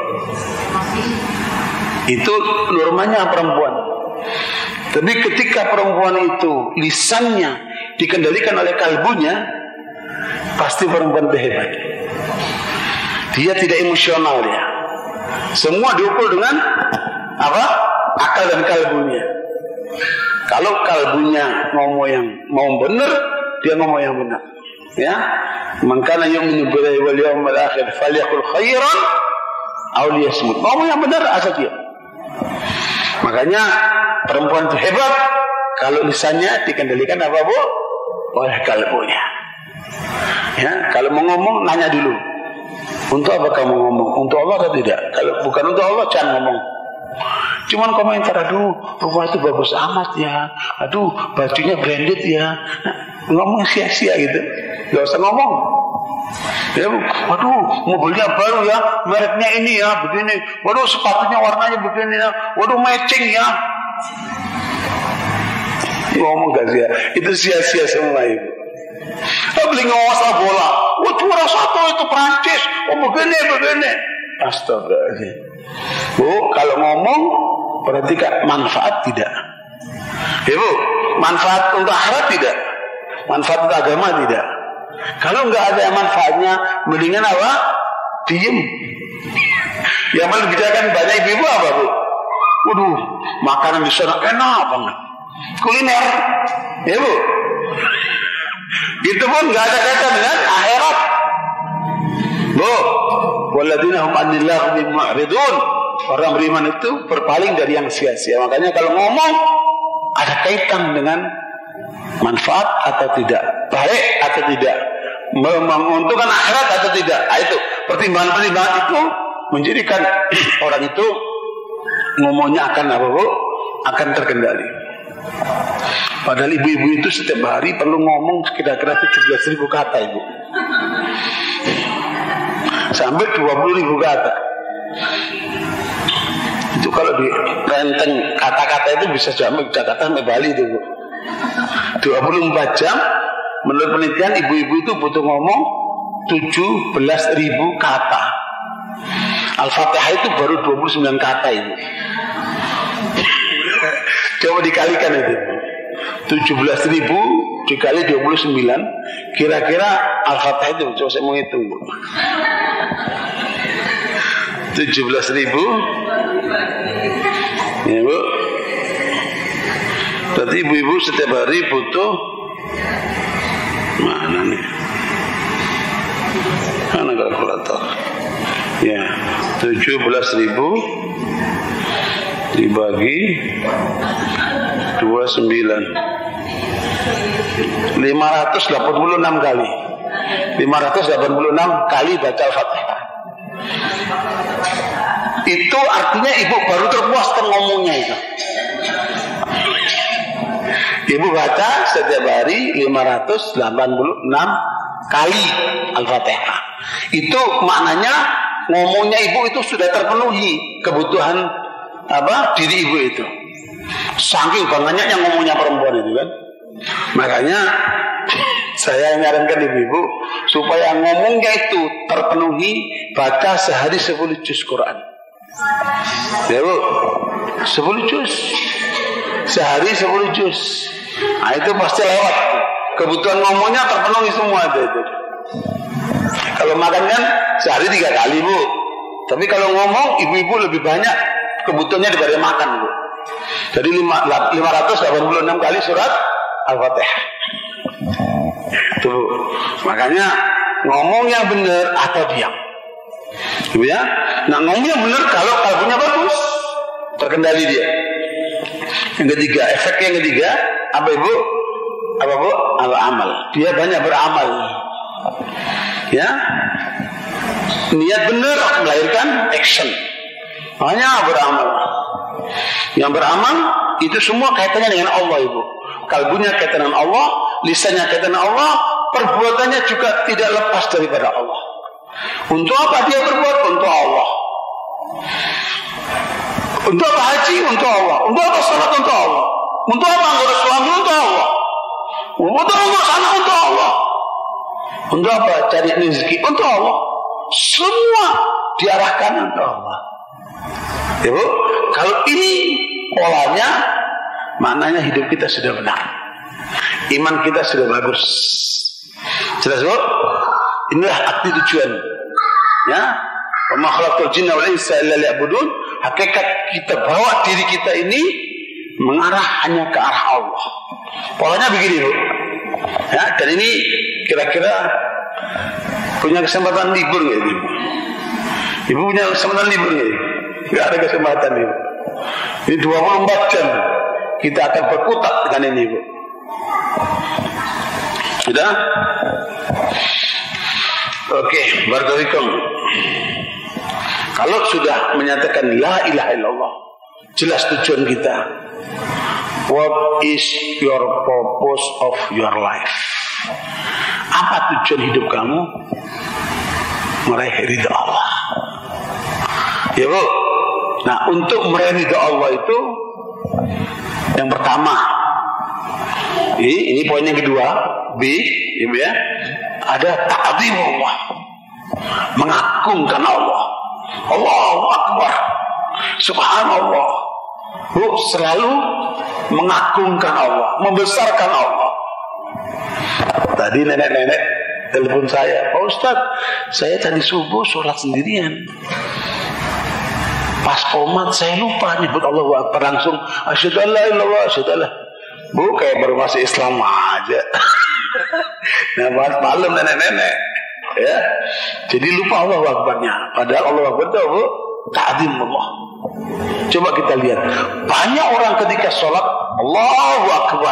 Itu normanya perempuan. Tapi ketika perempuan itu lisannya dikendalikan oleh kalbunya, pasti perempuan itu hebat. Dia tidak emosional dia. Semua diukur dengan apa? Akal dan kalbunya. Kalau kalbunya ngomong yang mau benar, dia ngomong yang benar. Ya, man kana yu'minu billahi wal yawmil akhir falyaqul khairan aw liyasmut. Ngomong yang benar asal dia. Makanya perempuan itu hebat kalau lisannya dikendalikan apa bu? Oleh kalbunya. Ya, kalau mau ngomong nanya dulu. Untuk apa kamu ngomong? Untuk Allah atau tidak? Kalau bukan untuk Allah jangan ngomong. Cuman komentar, aduh rumah itu bagus amat ya, aduh bajunya branded ya. Nah, ngomong sia-sia gitu. Gak usah ngomong. Ya, waduh mobilnya baru ya, mereknya ini ya, begini. Waduh sepatunya warnanya begini ya, waduh matching ya. Ngomong gak sia, itu sia-sia semua ibu. Oh, beli ngawas bola, wah juara satu itu Prancis, oh begini begini. Astagfirullahaladzim. Bu, kalau ngomong perhatikan manfaat tidak. Ibu, manfaat untuk akhirat tidak, manfaat untuk agama tidak. Kalau nggak ada manfaatnya, mendingan apa? Diem. Yang paling kan banyak ibu apa bu? Waduh, makanan di sana enak banget, kuliner, ya bu. Itu pun nggak ada kaitan dengan akhirat. Bu, walladzina hum 'anil lagwi mu'ridun. Orang beriman itu berpaling dari yang sia-sia. Makanya kalau ngomong ada kaitan dengan manfaat atau tidak, baik atau tidak, menguntungkan akhirat atau tidak. Nah, itu pertimbangan-pertimbangan itu menjadikan orang itu ngomongnya akan apa bu? Akan terkendali. Padahal ibu-ibu itu setiap hari perlu ngomong kira-kira tujuh belas ribu kata ibu, sampai dua puluh ribu kata. Itu kalau di renteng kata-kata itu bisa sampai Jakarta sampai Bali itu bu. dua puluh empat jam menurut penelitian ibu-ibu itu butuh ngomong tujuh belas ribu kata. Al-Fatihah itu baru dua puluh sembilan kata ibu. Coba dikalikan itu tujuh belas ribu dikali dua puluh sembilan, kira-kira Al-Fatihah itu, coba saya mau hitung bu. tujuh belas ribu ya bu. Berarti ibu-ibu setiap hari butuh, mana nih, mana kalkulator ya, tujuh belas ribu dibagi dua puluh sembilan, lima ratus delapan puluh enam kali, lima ratus delapan puluh enam kali baca Al-Fatihah. Itu artinya ibu baru terpuaskan ngomongnya itu. Ibu baca setiap hari lima ratus delapan puluh enam kali Al-Fatihah. Itu maknanya ngomongnya ibu itu sudah terpenuhi kebutuhan apa diri ibu itu. Saking banyaknya yang ngomongnya perempuan itu kan. Makanya saya nyarankan ibu-ibu supaya ngomongnya itu terpenuhi, baca sehari sepuluh juz Quran. Ya bu, sepuluh juz sehari sepuluh juz. Nah itu pasti lewat. Kebutuhan ngomongnya terpenuhi semua itu. Kalau makan kan sehari tiga kali Bu. Tapi kalau ngomong ibu-ibu lebih banyak kebutuhannya daripada makan Bu. Jadi lima ratus delapan puluh enam kali surat Al-Fatihah. Tuh, makanya ngomong yang benar atau diam. Gitu ya. Nah, ngomong yang benar kalau kalbunya bagus, terkendali dia. Yang ketiga, efek yang ketiga apa Ibu? Apa Bu? Al-amal. Dia banyak beramal. Ya. Niat benar melahirkan action. Banyak beramal. Yang beramal itu semua kaitannya dengan Allah Ibu. Kalbunya kaitan dengan Allah, lisannya kaitan dengan Allah, perbuatannya juga tidak lepas daripada Allah. Untuk apa dia berbuat? Untuk Allah. Untuk apa haji? Untuk Allah. Untuk apa salat? Untuk Allah. Untuk apa ngurus suami? Untuk Allah. Untuk ngurus anak? Untuk Allah. Untuk apa cari rezeki? Untuk Allah. Semua diarahkan untuk Allah. Ya Bu, kalau ini polanya, maknanya hidup kita sudah benar. Iman kita sudah bagus. Jelas Bu? Inilah arti tujuan. Ya. Wa ma khalaqtul jinna wal insa illa liya'budun. Hakikat kita bawa diri kita ini mengarah hanya ke arah Allah. Polanya begini Bu. Ya, dan ini kira-kira punya kesempatan libur nggak Ibu? Ibu punya kesempatan libur nggak? Nggak ada kesempatan Ibu. Ini dua puluh empat jam kita akan berkutat dengan ini Ibu. Sudah? Oke, barakallahu. Kalau sudah menyatakan la ilaha illallah, jelas tujuan kita. What is your purpose of your life? Apa tujuan hidup kamu? Meraih ridha Allah. Ya Bu. Nah, untuk meraih ridha Allah itu yang pertama. Ini, ini poin yang kedua, B, Ibu ya. Ada ta'zimullah. Mengagungkan Allah. Allahu Akbar. Subhanallah. Bu, selalu mengagungkan Allah, membesarkan Allah. Tadi nenek-nenek telepon saya, Pak Ustadz, saya tadi subuh sholat sendirian. Pas qomat saya lupa nyebut Allahu Akbar, langsung asyhadu an la ilaha illallah, asyhadu an la. Bu, kayak baru masuk Islam aja. Nah, bahas malam nenek-nenek, ya. Jadi lupa Allahu Akbarnya. Padahal Allahu Akbar itu Bu, ta'zimullah. Coba kita lihat, banyak orang ketika sholat Allahu Akbar,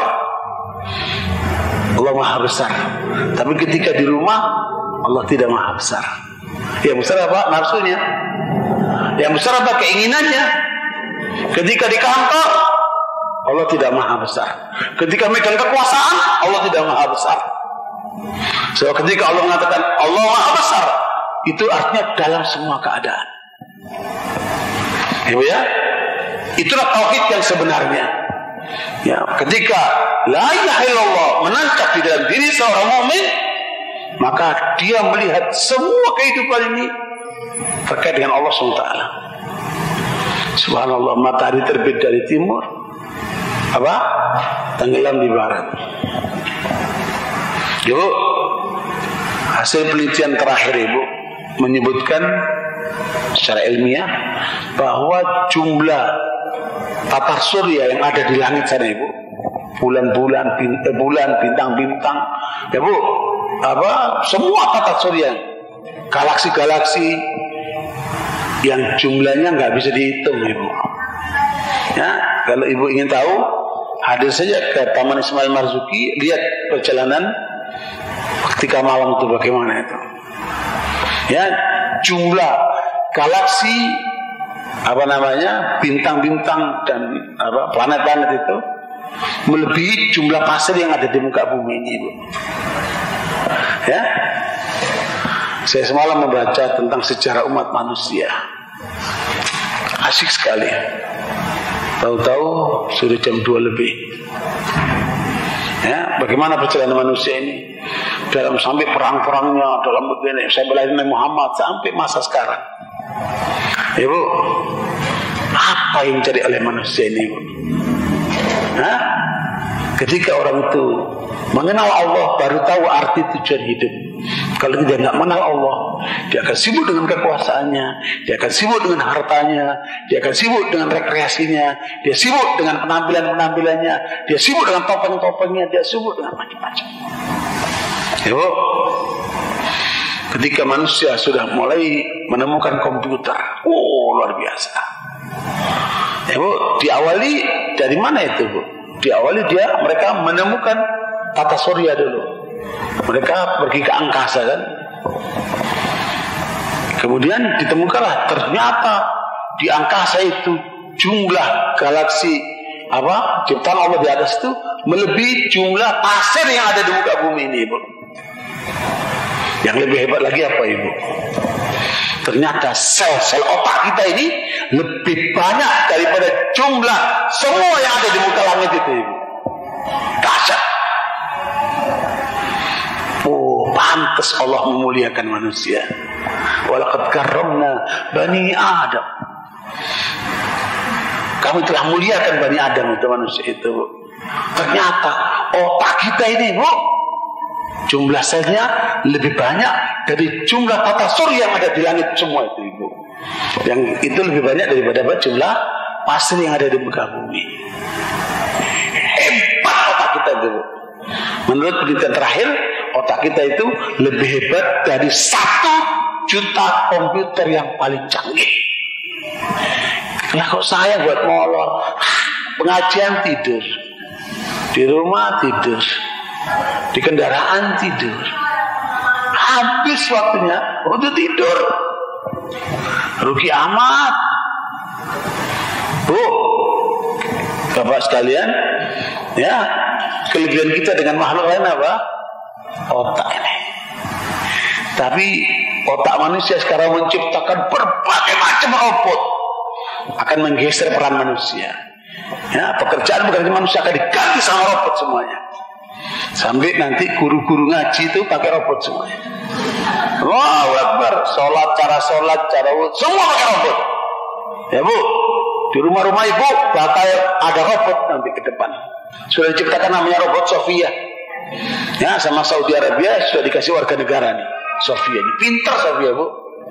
Allah Maha Besar. Tapi ketika di rumah Allah tidak Maha Besar. Yang besar apa? Nafsunya. Yang besar apa? Keinginannya. Ketika di kantor Allah tidak Maha Besar. Ketika megang kekuasaan Allah tidak Maha Besar. So ketika Allah mengatakan Allah Maha Besar, itu artinya dalam semua keadaan. Ya, ya? Itulah tauhid yang sebenarnya. Ya, ketika la ilaha illallah menancap di dalam diri seorang mukmin, maka dia melihat semua kehidupan ini terkait dengan Allah subhanahu wa taala. Subhanallah, matahari terbit dari timur, apa? Tenggelam di barat. Ibu, hasil penelitian terakhir Ibu menyebutkan secara ilmiah bahwa jumlah tata surya yang ada di langit sana Ibu, bulan-bulan, eh, bulan, bintang-bintang, ya Bu, apa semua tata surya, galaksi-galaksi yang jumlahnya nggak bisa dihitung Ibu. Ya, kalau Ibu ingin tahu, hadir saja ke Taman Ismail Marzuki, lihat perjalanan ketika malam itu bagaimana itu. Ya, jumlah galaksi, apa namanya, bintang-bintang dan apa planet-planet itu melebihi jumlah pasir yang ada di muka bumi ini, Bu. Ya, saya semalam membaca tentang sejarah umat manusia, asik sekali. Tahu-tahu sudah jam dua lebih. Ya, bagaimana perjalanan manusia ini dalam sampai perang-perangnya, dalam begini, saya belajar Nabi Muhammad sampai masa sekarang. Ibu, apa yang dicari oleh manusia ini, Bu? Hah? Ketika orang itu mengenal Allah, baru tahu arti tujuan hidup. Kalau dia nggak mengenal Allah, dia akan sibuk dengan kekuasaannya, dia akan sibuk dengan hartanya, dia akan sibuk dengan rekreasinya, dia sibuk dengan penampilan-penampilannya, dia sibuk dengan topeng-topengnya, dia sibuk dengan macam-macam. Yuk, ketika manusia sudah mulai menemukan komputer, oh luar biasa. Ya, Bu, diawali dari mana itu, Bu? Diawali dia mereka menemukan tata surya dulu. Mereka pergi ke angkasa kan. Kemudian ditemukanlah ternyata di angkasa itu jumlah galaksi apa ciptaan Allah di atas itu melebihi jumlah pasir yang ada di muka bumi ini, Ibu. Yang lebih hebat lagi apa, Ibu? Ternyata sel-sel otak kita ini lebih banyak daripada jumlah semua yang ada di muka langit itu, Ibu. Dahsyat. Oh, pantas Allah memuliakan manusia. Walaqad karramna bani Adam. Kami telah muliakan bani Adam itu manusia itu. Ternyata otak kita ini, Bu, jumlah selnya lebih banyak dari jumlah tata surya yang ada di langit semua itu, Ibu. Yang itu lebih banyak daripada jumlah pasir yang ada di muka bumi. Hebat otak kita itu, Bu. Menurut penelitian terakhir, otak kita itu lebih hebat dari satu juta komputer yang paling canggih. Lah kok saya buat molor, pengajian tidur, di rumah tidur, di kendaraan tidur, habis waktunya untuk tidur, rugi amat. Bu, Bapak sekalian, ya, kelebihan kita dengan makhluk lain apa? Otak ini. Tapi otak manusia sekarang menciptakan berbagai macam robot akan menggeser peran manusia. Ya, pekerjaan-pekerjaan manusia akan diganti sama robot semuanya. Sampai nanti guru-guru ngaji itu pakai robot semuanya. Allahu Akbar, sholat, cara sholat, cara wudhu, semua pakai robot. Ya, Bu, di rumah-rumah Ibu bakal ada robot nanti ke depan. Sudah diciptakan namanya robot Sofia. Ya, sama Saudi Arabia sudah dikasih warga negara nih. Sofia ini pintar Sofia, Bu.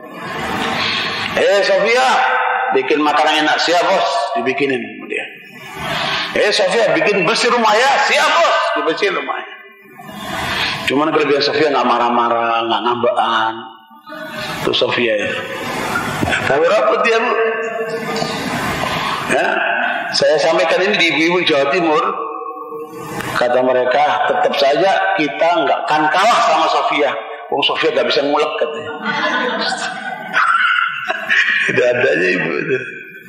Eh Sofia, bikin makanan enak, siap bos, dibikinin dia. Eh Sofia, bikin bersih rumah ya, siap bos, dibersihin rumahnya. Cuman kelebihan Sofia nggak marah-marah, nggak ngambaan. Itu Sofia ya. Tapi robot dia, Bu. Ya, saya sampaikan ini di ibu-ibu Jawa Timur. Kata mereka, tetap saja kita nggak akan kalah sama Sofia. Wong Sofia nggak bisa ngulek katanya. Tidak adanya Ibu itu.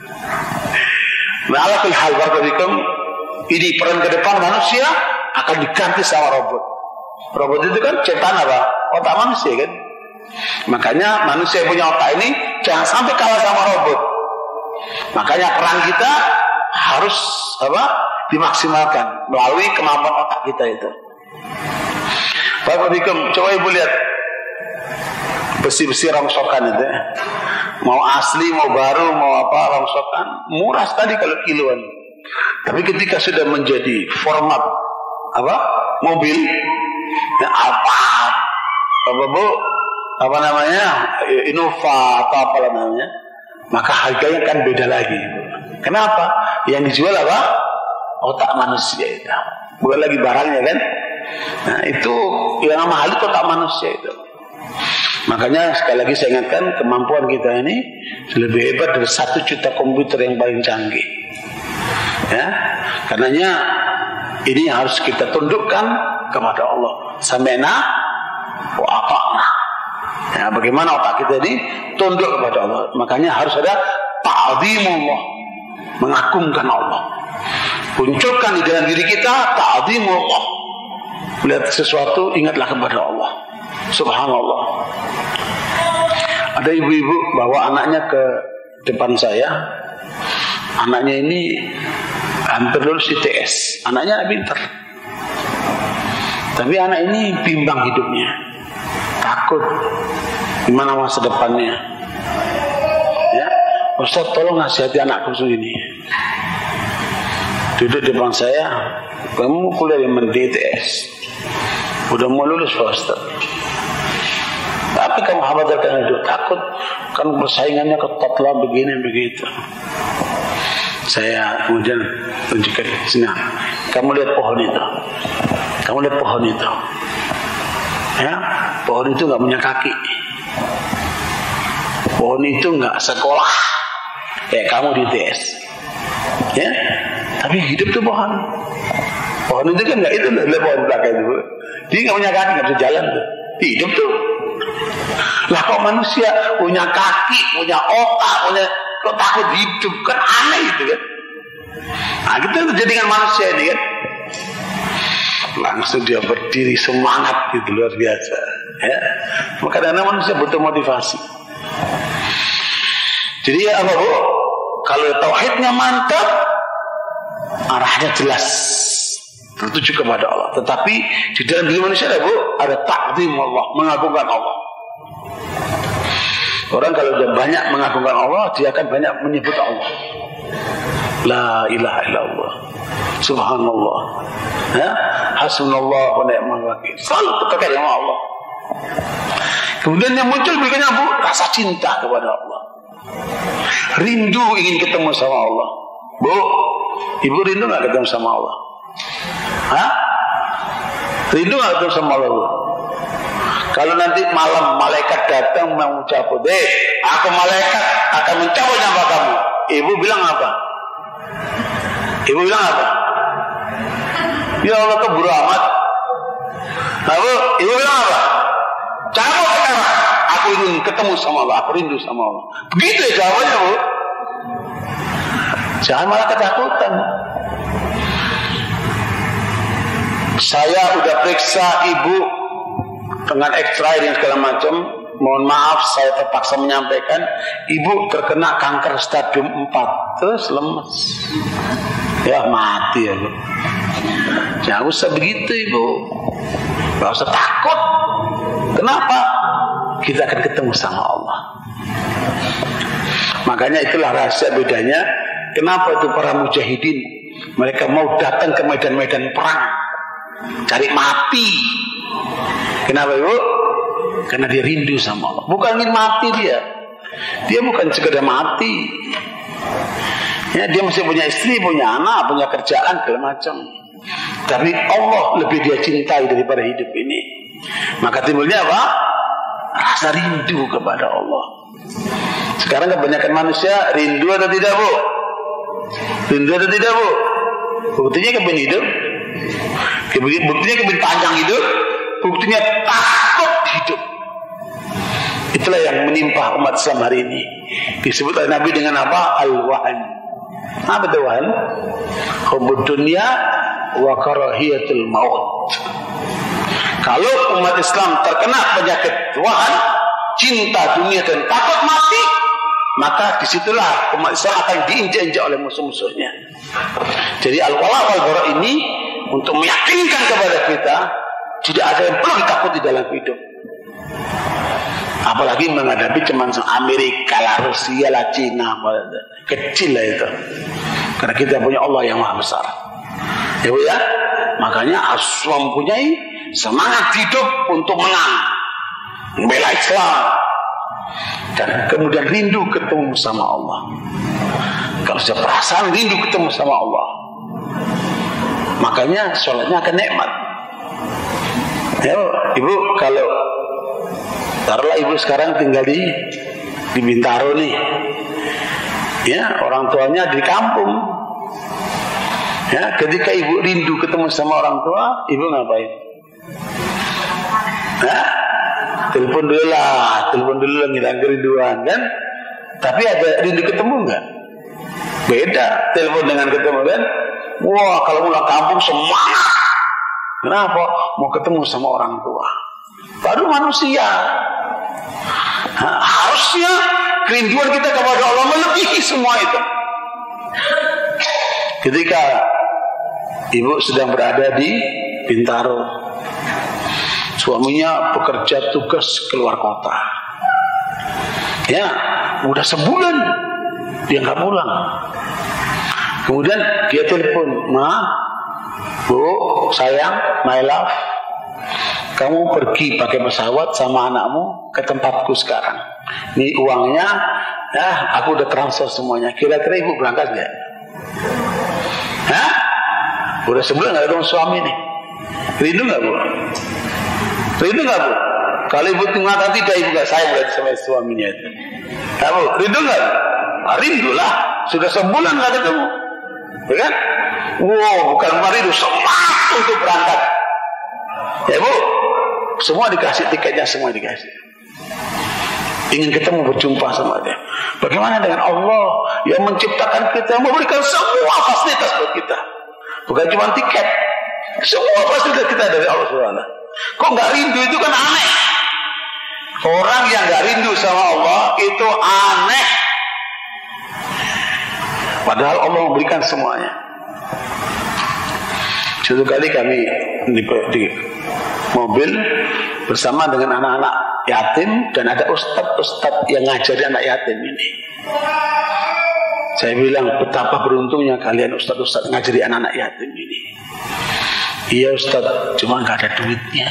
Nah, ala kulli hal barakallahu, ini peran ke depan manusia akan diganti sama robot. Robot itu kan ciptaan apa? Otak manusia kan. Makanya manusia yang punya otak ini jangan sampai kalah sama robot. Makanya peran kita harus apa? Dimaksimalkan melalui kemampuan otak kita itu. Barakallahu, coba Ibu lihat besi-besi rongsokan itu, mau asli, mau baru, mau apa rongsokan, murah sekali kalau kiloan. Tapi ketika sudah menjadi format apa mobil, ya, apa apa Bu, apa namanya Innova atau apa namanya, maka harganya kan beda lagi. Kenapa? Yang dijual apa? Otak manusia itu, bukan lagi barangnya kan. Nah itu yang mahal itu otak manusia itu. Makanya sekali lagi saya ingatkan, kemampuan kita ini lebih hebat dari satu juta komputer yang paling canggih. Ya, karenanya ini harus kita tundukkan kepada Allah. Sami'na wa ata'na. Ya, bagaimana otak kita ini tunduk kepada Allah? Makanya harus ada ta'zimullah, mengagungkan Allah. Munculkan di dalam diri kita ta'zimullah. Melihat sesuatu, ingatlah kepada Allah. Subhanallah. Ada ibu-ibu bawa anaknya ke depan saya. Anaknya ini hampir lulus I T S. Anaknya pintar. Tapi anak ini bimbang hidupnya. Takut gimana masa depannya. Ya, Ustaz tolong nasihati anakku ini. Duduk di depan saya, kamu kuliah di I T S. Udah mau lulus Pak Ustaz. Tapi kamu khawatirkan itu, takut kan persaingannya ketat lah begini begitu. Saya kemudian tunjukkan sini. Kamu lihat pohon itu. Kamu lihat pohon itu. Ya, pohon itu nggak punya kaki. Pohon itu nggak sekolah. Kayak kamu di T S. Ya, tapi hidup tuh pohon. Pohon itu kan nggak itu, lihat pohon belakang itu. Dia nggak punya kaki, nggak bisa jalan tuh. Hidup tuh. Lah kok manusia punya kaki, punya otak, punya kok takut hidup, kan aneh itu kan. Nah gitu terjadi dengan manusia ini kan. Langsung dia berdiri semangat gitu, luar biasa ya. Maka kadang-kadang manusia butuh motivasi. Jadi ya apa bu, kalau tauhidnya mantap, arahnya jelas, tertuju kepada Allah. Tetapi di dalam diri manusia ada bu, ada takdim Allah, mengagungkan Allah. Orang kalau sudah banyak mengagungkan Allah, dia akan banyak menyebut Allah. La ilaha illallah, subhanallah, ya, hasbunallah wa ni'mal wakil. Selalu terkait dengan Allah. Kemudian yang muncul berikutnya bu, rasa cinta kepada Allah. Rindu ingin ketemu sama Allah. Bu, ibu rindu nggak ketemu sama Allah? Hah? Rindu nggak ketemu sama Allah bu? Kalau nanti malam malaikat datang mau cabut, deh, aku malaikat akan mencabut nyawa kamu. Ibu bilang apa? Ibu bilang apa? Ya Allah keburu amat. Lalu ibu bilang apa? Cabut sekarang. Aku ingin ketemu sama Allah. Aku rindu sama Allah. Begitu ya jawabannya bu. Jangan malah ketakutan. Saya udah periksa ibu dengan X-ray dan segala macam. Mohon maaf saya terpaksa menyampaikan, ibu terkena kanker stadium empat, terus lemes. Ya mati ya bu. Jangan usah begitu ibu. Gak usah takut. Kenapa? Kita akan ketemu sama Allah. Makanya itulah rahasia bedanya. Kenapa itu para mujahidin, mereka mau datang ke medan-medan perang, cari mati. Kenapa ibu? Karena dia rindu sama Allah. Bukan ingin mati dia. Dia bukan sekedar mati. Ya, dia masih punya istri, punya anak, punya kerjaan, segala macam. Tapi Allah lebih dia cintai daripada hidup ini. Maka timbulnya apa? Rasa rindu kepada Allah. Sekarang kebanyakan manusia rindu atau tidak bu? Rindu atau tidak bu? Buktinya kebin hidup. Buktinya kebin panjang hidup. Buktinya takut hidup. Itulah yang menimpa umat Islam hari ini. Disebut oleh Nabi dengan apa? Al-wahan. Apa itu wahan? Hubbud dunya wa karahiyatul maut. Kalau umat Islam terkena penyakit wahan, cinta dunia dan takut mati, maka disitulah umat Islam akan diinjak-injak oleh musuh-musuhnya. Jadi al-wala wal bara ini untuk meyakinkan kepada kita tidak ada yang perlu ditakuti dalam hidup. Apalagi menghadapi cuman Amerika lah, Rusia lah, Cina, kecil lah itu. Karena kita punya Allah yang maha besar. Ya bu ya, makanya harus mempunyai semangat hidup untuk menang, membela Islam, dan kemudian rindu ketemu sama Allah. Kalau sudah perasaan rindu ketemu sama Allah, makanya sholatnya akan nikmat. Ya, ibu kalau taruhlah ibu sekarang tinggal di di Bintaro nih, ya orang tuanya di kampung, ya ketika ibu rindu ketemu sama orang tua, ibu ngapain? Nah, telepon dulu lah, telepon dulu lah ngilang kerinduan kan? Tapi ada rindu ketemu nggak? Beda telepon dengan ketemu kan? Wah kalau pulang kampung semangat. Kenapa? Mau ketemu sama orang tua. Baru manusia. Nah, harusnya kerinduan kita kepada Allah melebihi semua itu. Ketika ibu sedang berada di Bintaro, suaminya bekerja tugas keluar kota. Ya, udah sebulan dia nggak pulang. Kemudian dia telepon, ma, bu, sayang, my love, kamu pergi pakai pesawat sama anakmu ke tempatku sekarang. Ini uangnya, ya aku udah transfer semuanya. Kira-kira ibu berangkat nggak? Hah? Udah sebulan nggak ketemu suami nih. Rindu nggak bu? Rindu nggak bu? Kalau ibu mengatakan tidak, ibu nggak sayang berarti sama suaminya itu. Nah, bu, rindu nggak? Nah, rindu lah. Sudah sebulan nggak ketemu, ya kan? Wow, bukan rindu, semangat untuk berangkat. Ya bu, semua dikasih tiketnya, semua dikasih. Ingin ketemu, berjumpa sama dia. Bagaimana dengan Allah yang menciptakan kita, memberikan semua fasilitas buat kita, bukan cuma tiket, semua fasilitas kita dari Allah subhanahu wa taala. Kok nggak rindu? Itu kan aneh. Orang yang nggak rindu sama Allah itu aneh. Padahal Allah memberikan semuanya. Suatu kali kami di, di mobil bersama dengan anak-anak yatim, dan ada ustadz-ustadz yang ngajari anak yatim ini. Saya bilang, betapa beruntungnya kalian ustadz-ustadz ngajari anak-anak yatim ini. Iya ustadz, cuma nggak ada duitnya.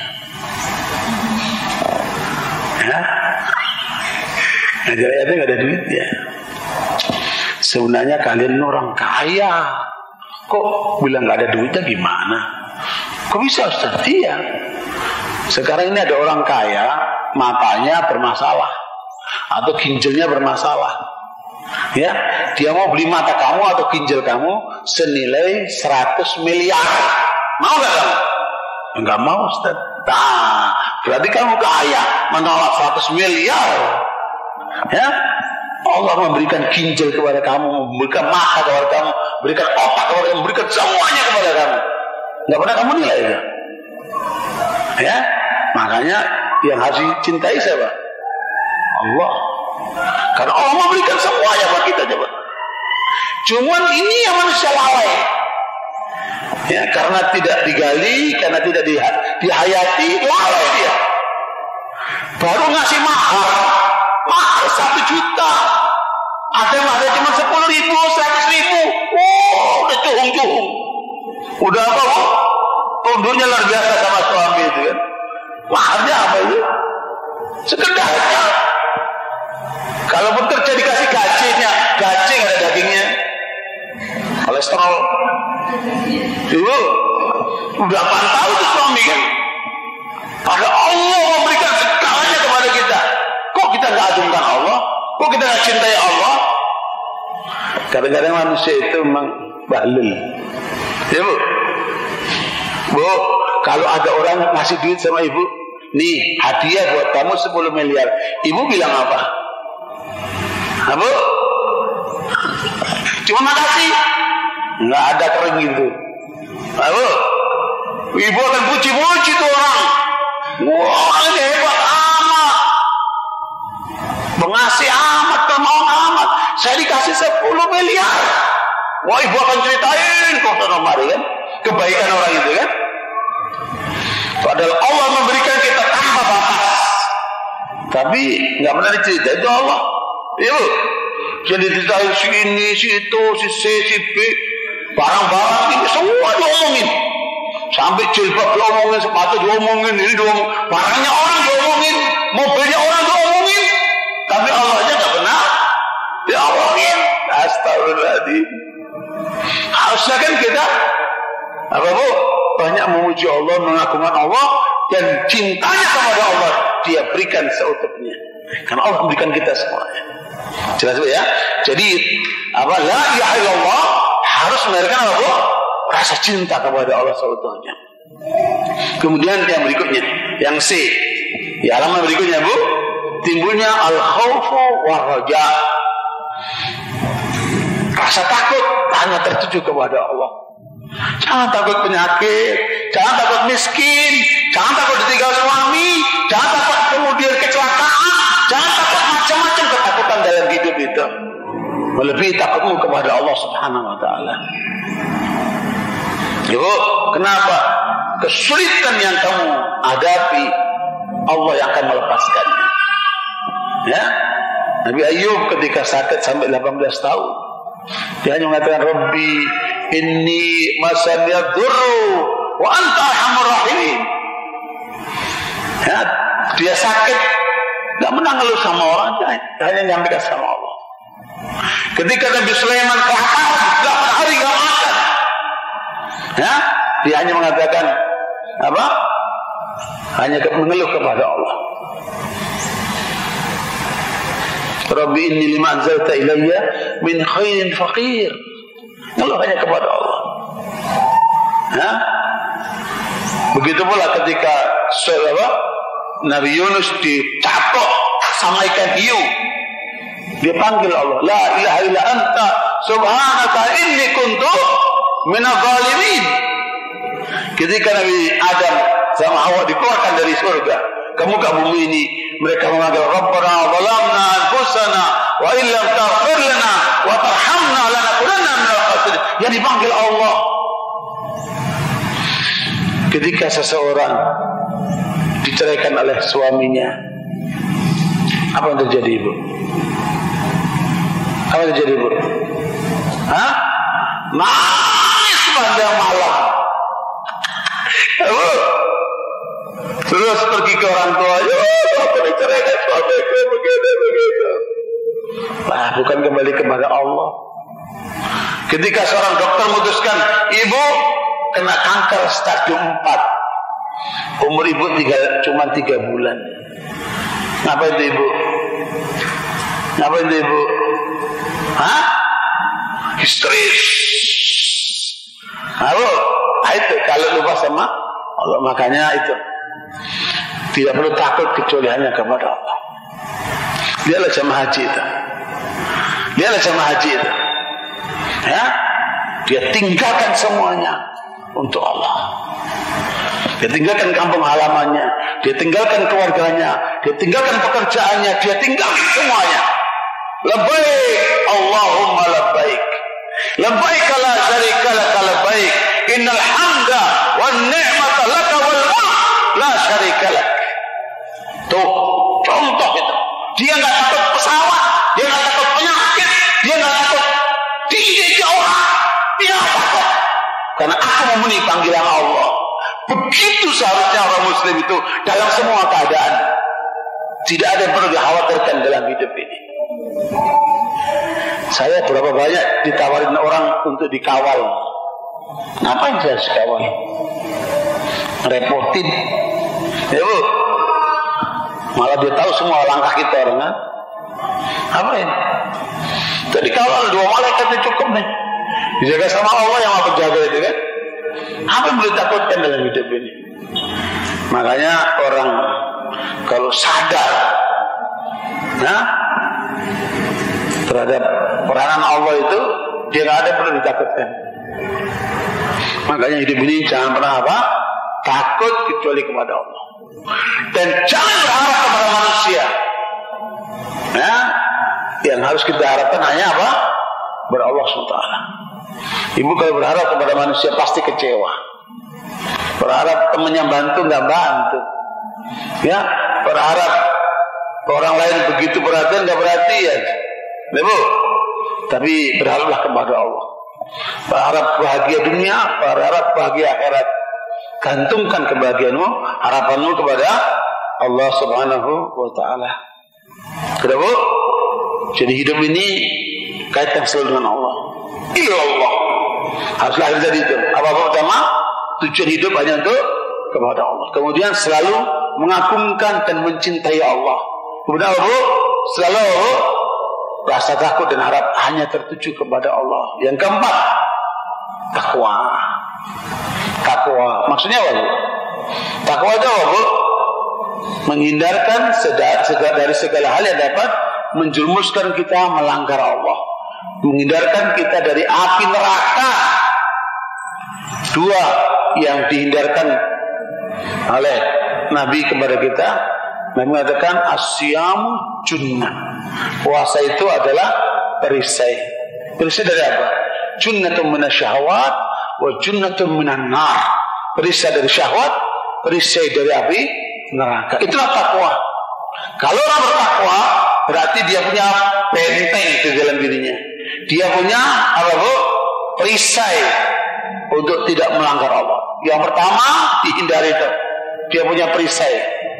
Ya, ngajari yatim nggak ada duitnya. Sebenarnya kalian orang kaya, kok bilang nggak ada duitnya gimana? Kok bisa ustadz? Iya. Sekarang ini ada orang kaya, matanya bermasalah atau ginjalnya bermasalah. Ya, dia mau beli mata kamu atau ginjal kamu senilai seratus miliar. Mau gak kamu? Enggak mau Ustaz. Nah, berarti kamu kaya, menolak seratus miliar. Ya, Allah memberikan ginjal kepada kamu, memberikan mata kepada kamu, memberikan otak kepada kamu, memberikan semuanya kepada kamu. Enggak pernah kamu nilai ya? Ya, makanya yang harus dicintai siapa? Allah. Karena Allah memberikan semuanya buat kita, coba. Cuman ini yang manusia lalai. Ya, karena tidak digali, karena tidak di, dihayati, lalai dia. Baru ngasih mahar, mahar satu juta. Ada yang ada cuma sepuluh ribu, seratus ribu. Oh, udah cuhung-cuhung. Udah apa? Oh? Tunduknya luar biasa sama suami itu kan. Maharnya apa itu? Sekedarnya. Kalau bekerja dikasih gajinya, gaji nggak ada dagingnya, kolesterol. Ibu, udah pantau itu suami kan. Padahal Allah memberikan segalanya kepada kita. Kok kita nggak agungkan Allah? Kok kita nggak cintai Allah? Kadang-kadang manusia itu memang bahlul. Ya bu, bu, kalau ada orang ngasih duit sama ibu, nih hadiah buat kamu sepuluh miliar, ibu bilang apa? Abu, cuma makasih, nggak ada kering gitu. Abu, ibu akan puji-puji tuh orang. Wah, ini hebat amat, mengasih amat, termau amat. Saya dikasih sepuluh miliar. Wah, ibu akan ceritain kok kemarin kan, kebaikan orang itu kan. Padahal Allah memberikan kita tanpa batas, tapi nggak pernah dicerita itu Allah. Ibu, jadi diceritain si ini, si itu, si C, si B, barang-barang ini semua diomongin. Sampai jilbab diomongin, sepatu diomongin, ini diomongin, barangnya orang diomongin, mobilnya orang diomongin, tapi Allahnya nggak pernah diomongin. Astagfirullahaladzim. Harusnya kan kita apa bu? Banyak memuji Allah, mengagungkan Allah, dan cintanya kepada Allah dia berikan seutuhnya. Karena Allah memberikan kita semuanya. Jelas ya? Jadi apa? La ilaha illallah harus melahirkan apa bu? Rasa cinta kepada Allah seutuhnya. Kemudian yang berikutnya, yang C, di halaman berikutnya bu, timbulnya al-khawfu war-raja. Rasa takut hanya tertuju kepada Allah. Jangan takut penyakit, jangan takut miskin, jangan takut ditinggal suami, jangan takut kemudian kecelakaan, jangan takut macam-macam ketakutan dalam hidup itu. Melebihi takutmu kepada Allah Subhanahu wa taala. Ibu, kenapa? Kesulitan yang kamu hadapi, Allah yang akan melepaskannya. Ya, Nabi Ayub ketika sakit sampai delapan belas tahun, dia hanya mengatakan, Rabbi inni masaniyad durru wa anta arhamur rahimin. Ya, dia sakit, nggak pernah ngeluh sama orang, hanya nyampaikan sama Allah. Ketika Nabi Sulaiman kelaparan, delapan hari nggak makan, ya, dia hanya mengatakan apa? Hanya mengeluh kepada Allah. Rabbi inni lima anzalta ilayya min khairin faqir. Ngeluh hanya kepada Allah. Ya? Begitu pula ketika apa? Nabi Yunus dicapok sama ikan hiu. Dia panggil Allah, la ilaha illa anta subhanaka inni kuntu minadh dhalimin. Ketika Nabi Adam sama Hawa dikeluarkan dari surga ke muka bumi ini, mereka memanggil Rabbana zalamna anfusana wa illam taghfir lana wa tarhamna lanakunanna minal khasirin. Yang dipanggil Allah. Ketika seseorang diceraikan oleh suaminya, apa yang terjadi, Ibu? Apa yang terjadi, Ibu? Hah? Nangis sepanjang malam. Ibu, terus pergi ke orang tua, ya, aku diceraikan suamiku begitu begitu. Nah, bukan kembali kepada Allah. Ketika seorang dokter memutuskan ibu kena kanker stadium empat, umur ibu tiga, cuma tiga bulan. Ngapain itu ibu? Ngapain itu ibu? Hah? Histeris. Lalu, itu kalau lupa sama Allah, makanya itu tidak perlu takut kecuali hanya kepada Allah. Lihatlah jemaah haji itu. Lihatlah jemaah haji itu. Ya, dia tinggalkan semuanya untuk Allah. Dia tinggalkan kampung halamannya, dia tinggalkan keluarganya, dia tinggalkan pekerjaannya, dia tinggalkan semuanya. Labbaik Allahumma labbaik. Labbaik la syarika lak labbaik. Innal hamda wan ni'mata laka wal mulk la syarika lak. Tuh, contoh itu. Dia enggak takut pesawat, dia enggak takut penyakit, dia enggak takut diinjak orang. Dia enggak takut. Karena aku memenuhi panggilan Allah. Begitu seharusnya orang muslim itu dalam semua keadaan. Tidak ada yang perlu dikhawatirkan dalam hidup ini. Saya berapa banyak ditawarin orang untuk dikawal. Ngapain saya harus dikawal? Repotin. Ya Bu, malah dia tahu semua langkah kita orang kan? Ngapain? Jadi dikawal dua malaikat itu cukup nih. Dijaga sama Allah yang mau berjaga itu kan? Apa yang boleh takutkan dalam hidup ini? Makanya orang kalau sadar, nah, terhadap peranan Allah itu, dia nggak ada perlu ditakutkan. Makanya hidup ini jangan pernah apa? Takut kecuali kepada Allah. Dan jangan berharap kepada manusia. Nah, yang harus kita harapkan hanya apa? Ber-Allah subhanahu wa taala. Ibu kalau berharap kepada manusia pasti kecewa. Berharap temannya bantu nggak bantu. Ya, berharap orang lain begitu perhatian nggak perhatian. Ibu, tapi berharaplah kepada Allah. Berharap bahagia dunia, berharap bahagia akhirat. Gantungkan kebahagiaanmu, harapanmu kepada Allah Subhanahu wa taala. Sudah Bu? Jadi hidup ini kaitkan selalu dengan Allah. Iya Allah. Harus lahir dari itu. Apa-apa pertama, tujuan hidup hanya untuk kepada Allah. Kemudian selalu mengagungkan dan mencintai Allah. Kemudian Bu, selalu Bu, rasa takut dan harap hanya tertuju kepada Allah. Yang keempat, takwa. Takwa. Maksudnya apa, Bu? Takwa itu apa, Bu? Menghindarkan dari segala hal yang dapat menjerumuskan kita melanggar Allah. Menghindarkan kita dari api neraka. Dua yang dihindarkan oleh Nabi kepada kita. Nabi mengatakan asyam junnah. Puasa itu adalah perisai. Perisai dari apa? Junnatun minasyahwat wa junnatun minan nar. Perisai dari syahwat, perisai dari api neraka. Itulah takwa. Kalau orang bertakwa, berarti dia punya benteng di dalam dirinya. Dia punya apa Bu? Perisai untuk tidak melanggar Allah. Yang pertama dihindari itu. Dia punya perisai.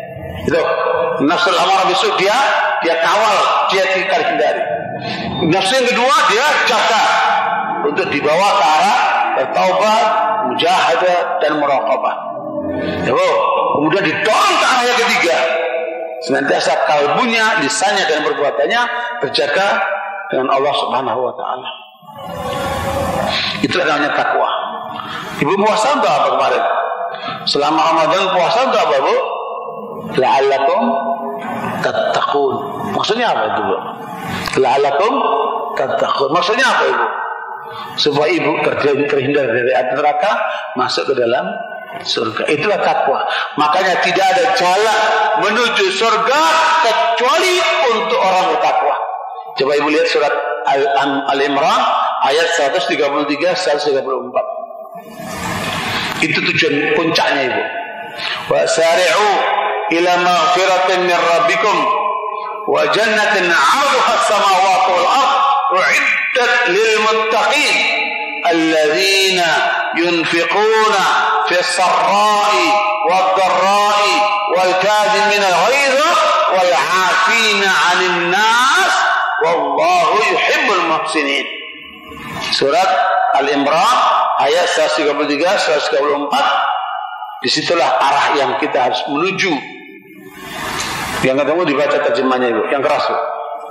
Itu nafsul amarah bisu dia dia kawal, dia tinggal hindari. Nafsu yang kedua dia jaga untuk dibawa ke arah bertaubat, mujahadah dan muraqabah. Yo, kemudian didorong ke arah yang ketiga. Senantiasa kalbunya, lisannya dan perbuatannya terjaga dengan Allah Subhanahu wa taala. Itulah namanya takwa. Ibu puasa untuk apa kemarin? Selama Ramadan puasa untuk apa, Bu? La'allakum tattaqun. Maksudnya apa itu, Bu? La'allakum tattaqun. Maksudnya apa, Ibu? Supaya Ibu terhindar dari api neraka, masuk ke dalam surga. Itulah takwa. Makanya tidak ada jalan menuju surga kecuali untuk orang bertakwa. Coba Ibu lihat surat Al-Imran ayat seratus tiga puluh tiga sampai seratus tiga puluh empat. Itu tujuan puncaknya, Ibu. Wa sari'u ila maghfiratin min rabbikum wa jannatin 'arduha as-samawati wal ard u'iddat lil muttaqin alladzina yunfiquna fi as-sarra'i wad-dharra'i wal kadhimina al-ghaidha wal 'afina 'anil nas wallahu yuhibbul muhsinin. Surat Al-Imran ayat seratus tiga puluh tiga sampai seratus tiga puluh empat. Disitulah arah yang kita harus menuju. Yang ketemu dibaca terjemahnya, Ibu, yang keras, Bu.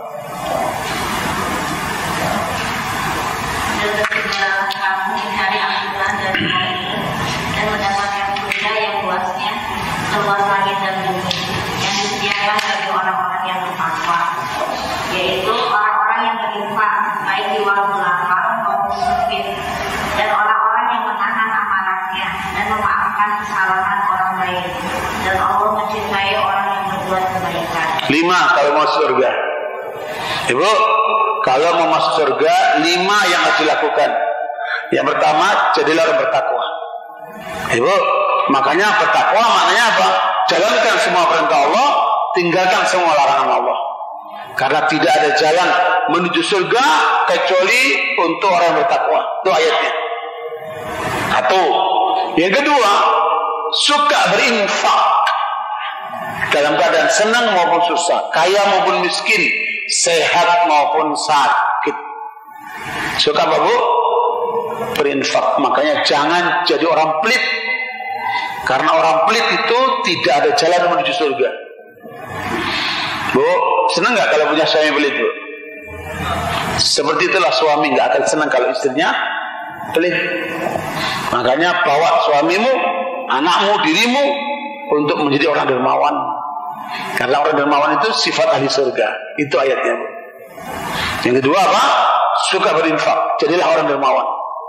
Dan mendapatkan surga yang luasnya seluas langit dan bumi, yang disediakan bagi orang-orang yang bertakwa, yaitu orang-orang yang berinfak baik di waktu lapang maupun sempit, dan orang-orang yang menahan amanahnya dan memaafkan kesalahan orang lain, dan Allah mencintai orang yang berbuat kebaikan. Lima kalau mau surga, Ibu, kalau mau masuk surga, lima yang harus dilakukan. Yang pertama, jadilah orang bertakwa. Ibu, makanya bertakwa maknanya apa? Jalankan semua perintah Allah, tinggalkan semua larangan Allah. Karena tidak ada jalan menuju surga kecuali untuk orang yang bertakwa. Itu ayatnya. Satu. Yang kedua, suka berinfak dalam keadaan senang maupun susah, kaya maupun miskin, sehat maupun sakit. Suka apa, Bu? Berinfak. Makanya jangan jadi orang pelit. Karena orang pelit itu tidak ada jalan menuju surga. Bu, senang nggak kalau punya suami pelit, Bu? Seperti itulah suami nggak akan senang kalau istrinya pelit. Makanya bawa suamimu, anakmu, dirimu untuk menjadi orang dermawan. Karena orang dermawan itu sifat ahli surga. Itu ayatnya, Bu. Yang kedua apa? Suka berinfak. Jadilah orang dermawan.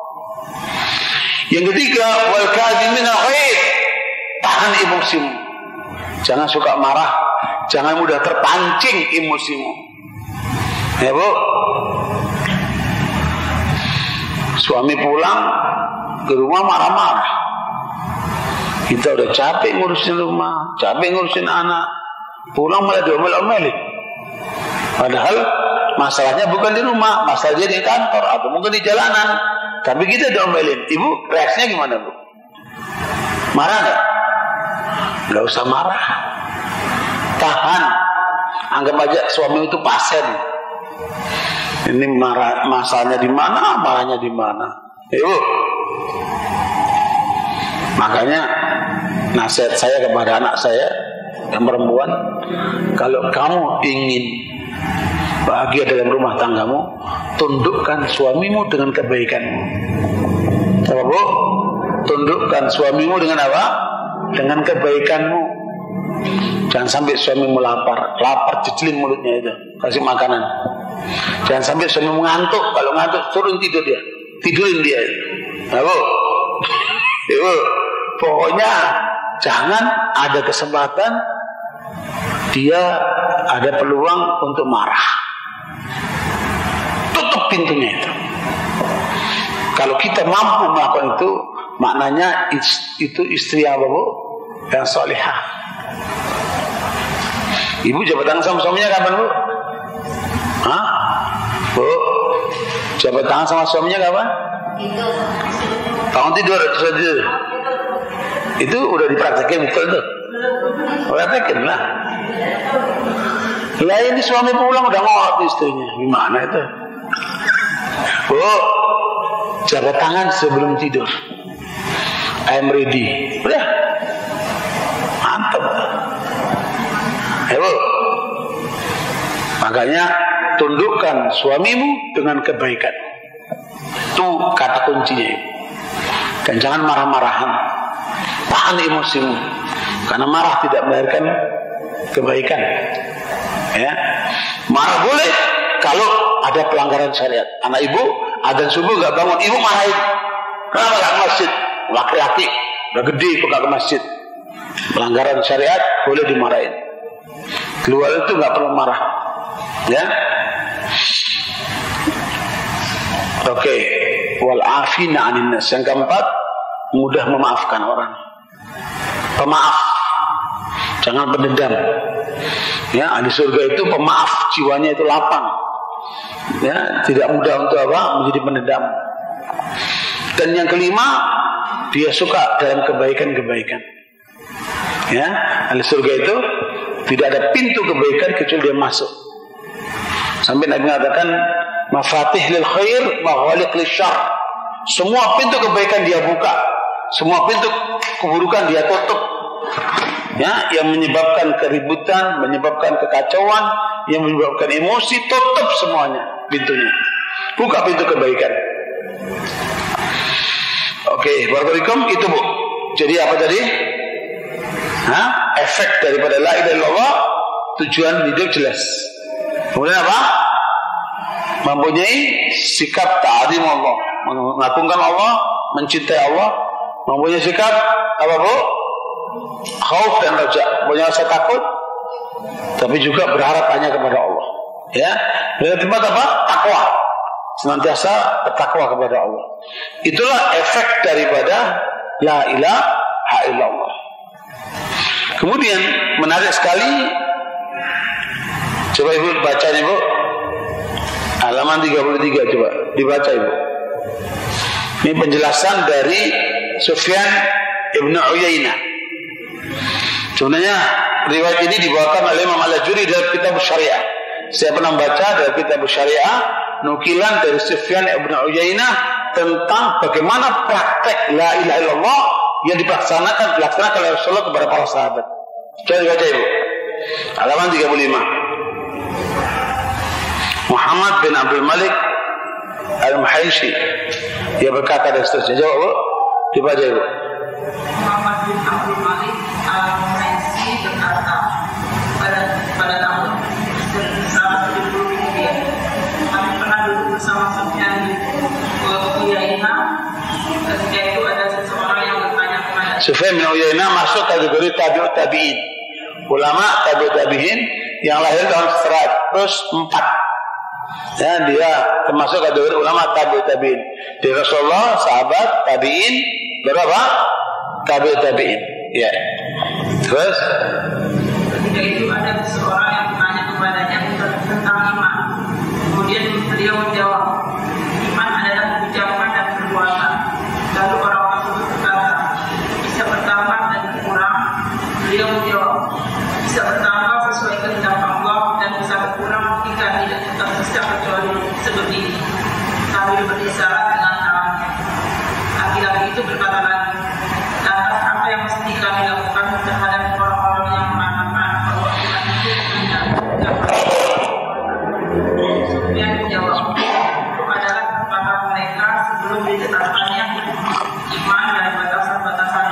Yang ketiga, wal kadhimina al-ghaidh. Tahan emosimu. Jangan suka marah. Jangan mudah terpancing emosimu. Ya, Bu. Suami pulang ke rumah marah-marah. Kita udah capek ngurusin rumah, capek ngurusin anak. Pulang malah diomel-omelin. Padahal masalahnya bukan di rumah, masalahnya di kantor atau mungkin di jalanan. Tapi kita diomelin. Ibu, reaksinya gimana, Bu? Marah nggak? Nggak usah marah. Tahan. Anggap aja suami itu pasien. Ini marah, masalahnya di mana, marahnya di mana. Ibu. Makanya nasihat saya kepada anak saya yang perempuan, kalau kamu ingin bahagia dalam rumah tanggamu, tundukkan suamimu dengan kebaikanmu. Apa, Bu? Tundukkan suamimu dengan apa? Dengan kebaikanmu. Jangan sampai suamimu lapar, lapar jejelin mulutnya itu, kasih makanan. Jangan sampai suamimu ngantuk, kalau ngantuk turun tidur dia, tidurin dia. Nah, Bu, Ibu, pokoknya jangan ada kesempatan dia ada peluang untuk marah. Tutup pintunya itu. Kalau kita mampu melakukan itu, maknanya itu istri apa, Bu? Yang salihah. Ibu jabat tangan sama suaminya kapan, Bu? Hah? Bu, jabat tangan sama suaminya kapan? Bangun tidur, tidur. Itu udah dipraktekin betul tuh. Praktekin lah. Lah ini suami pulang udah ngolot istrinya. Gimana itu? Bu, jabat tangan sebelum tidur. I'm ready. Udah. Mantap. Ayo. Makanya tundukkan suamimu dengan kebaikan. Itu kata kuncinya. Dan jangan marah-marahan. Tahan emosimu. Karena marah tidak melahirkan kebaikan. Ya. Marah boleh kalau ada pelanggaran syariat. Anak ibu adzan subuh nggak bangun, ibu marahin. Kenapa nggak ke masjid? Laki-laki udah gede kok nggak ke masjid. Pelanggaran syariat boleh dimarahin. Keluar itu nggak perlu marah. Ya. Oke. Okay. Wal afina 'anil nas. Yang keempat, mudah memaafkan orang. Pemaaf. Jangan pendendam. Ya, ahli surga itu pemaaf, jiwanya itu lapang. Ya, tidak mudah untuk apa? Menjadi pendendam. Dan yang kelima, dia suka dalam kebaikan-kebaikan. Ya, ahli surga itu tidak ada pintu kebaikan kecuali dia masuk. Sampai Nabi mengatakan, mafatih lil khair, maghaliq lil syarr. Semua pintu kebaikan dia buka, semua pintu keburukan dia tutup. Ya, yang menyebabkan keributan, menyebabkan kekacauan, yang menyebabkan emosi, tutup semuanya pintunya. Buka pintu kebaikan. Oke, barakallahu itu Bu. Jadi apa tadi? Hah? Efek daripada la ilaha illallah, tujuan hidup jelas. Kemudian apa? Mempunyai sikap ta'zim Allah, mengagungkan Allah, mencintai Allah, mempunyai sikap apa Bu? Khauf dan raja, punya rasa takut, tapi juga berharap hanya kepada Allah. Ya, dan tempat apa? Takwa, senantiasa bertakwa kepada Allah. Itulah efek daripada la ilaha illallah. Kemudian menarik sekali, coba Ibu baca nih Bu, halaman tiga puluh tiga, coba dibaca Ibu. Ini penjelasan dari Sufyan Ibnu Uyainah. Sebenarnya riwayat ini dibawakan oleh Imam Al-Ajuri dalam kitab Syariah. Saya pernah baca dalam kitab Syariah nukilan dari Sufyan Ibn Uyainah tentang bagaimana praktek la ilaha illallah yang dilaksanakan dilaksanakan oleh Rasulullah kepada para sahabat. Coba dibaca Ibu. Halaman tiga puluh lima. Muhammad bin Abdul Malik Al-Muhaishi dia berkata dan seterusnya. Jawab Bu. Dibaca Ibu. Muhammad bin Abdul Malik Al-Muhaishi berkata, pada pada tahun seratus tujuh puluh Hijriah, kami pernah duduk bersama Sufyan di Uyainah. Ketika itu ada seseorang yang bertanya kepada Sufyan bin Uyainah masuk kategori tabi'ut tabi'in, ulama tabi'ut tabi'in yang lahir tahun seratus empat. Ya, dia termasuk kategori ulama tabi'ut tabi'in. Di Rasulullah, sahabat, tabi'in, berapa? Tabi'ut tabi'in. Ya. Terus ketika itu ada seseorang yang bertanya kepadanya tentang iman. Kemudian beliau menjawab, iman adalah ucapan dan perbuatan. Lalu orang tersebut berkata, bisa bertambah dan berkurang. Beliau menjawab, bisa bertambah sesuai kehendak Allah dan bisa berkurang jika tidak tersisa kecuali seperti ini. Sambil berisyarat dengan tangannya. Laki-laki itu berkata lagi, lantas apa yang mesti kami lakukan terhadap orang-orang yang mengatakan bahwa iman itu hanya Sufyan menjawab, itu adalah paham mereka sebelum ditetapkannya iman dan batasan-batasan.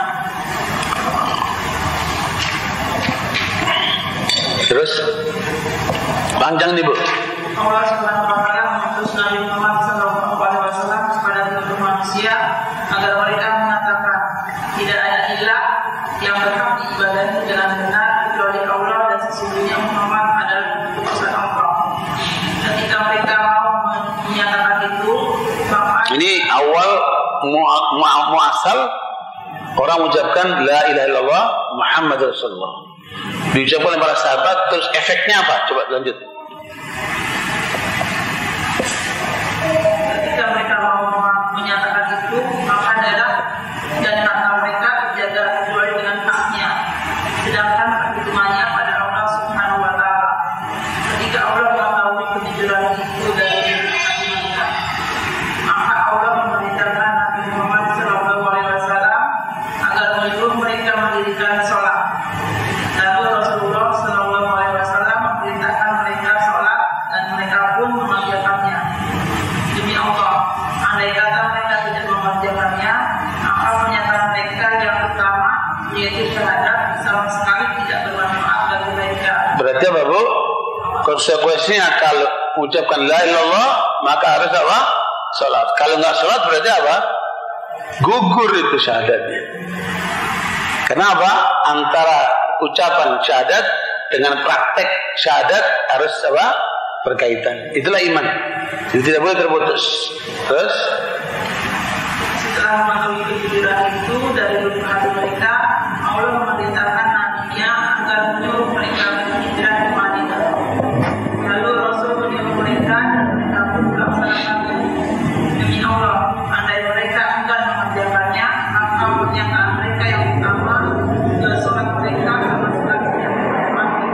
Terus panjang nih Bu. Allah Subhanahu wa taala mengutus Nabi Muhammad sallallahu alaihi wasallam kepada seluruh manusia agar mereka mengatakan tidak ada ilah yang berhak diibadahi dengan benar kecuali Allah dan sesungguhnya Muhammad adalah utusan Allah. Ketika mereka mau menyatakan itu, maka Ini awal muasal orang mengucapkan la ilaha illallah Muhammad Rasulullah. Diucapkan oleh para sahabat, terus efeknya apa? Coba lanjut. ketika mereka mau menyatakan itu, maka darah dan harta mereka terjaga kecuali dengan haknya. Sedangkan Konsekuensinya kalau ucapkan la ilaha illallah maka harus apa? Salat. Kalau nggak salat berarti apa? Gugur itu syahadatnya. Kenapa? Antara ucapan syahadat dengan praktek syahadat harus apa? Berkaitan. Itulah iman. Jadi tidak boleh terputus. Terus setelah mematuhi kejujuran itu dari lubuk hati mereka, Allah memerintahkan nabinya agar menyuruh mereka berhijrah ke Madinah. Lalu Rasul menyuruh mereka dan mereka pun melaksanakannya. Demi Allah, andai mereka enggan mengerjakannya, maka pernyataan mereka yang utama dan sholat mereka sama sekali tidak bermanfaat.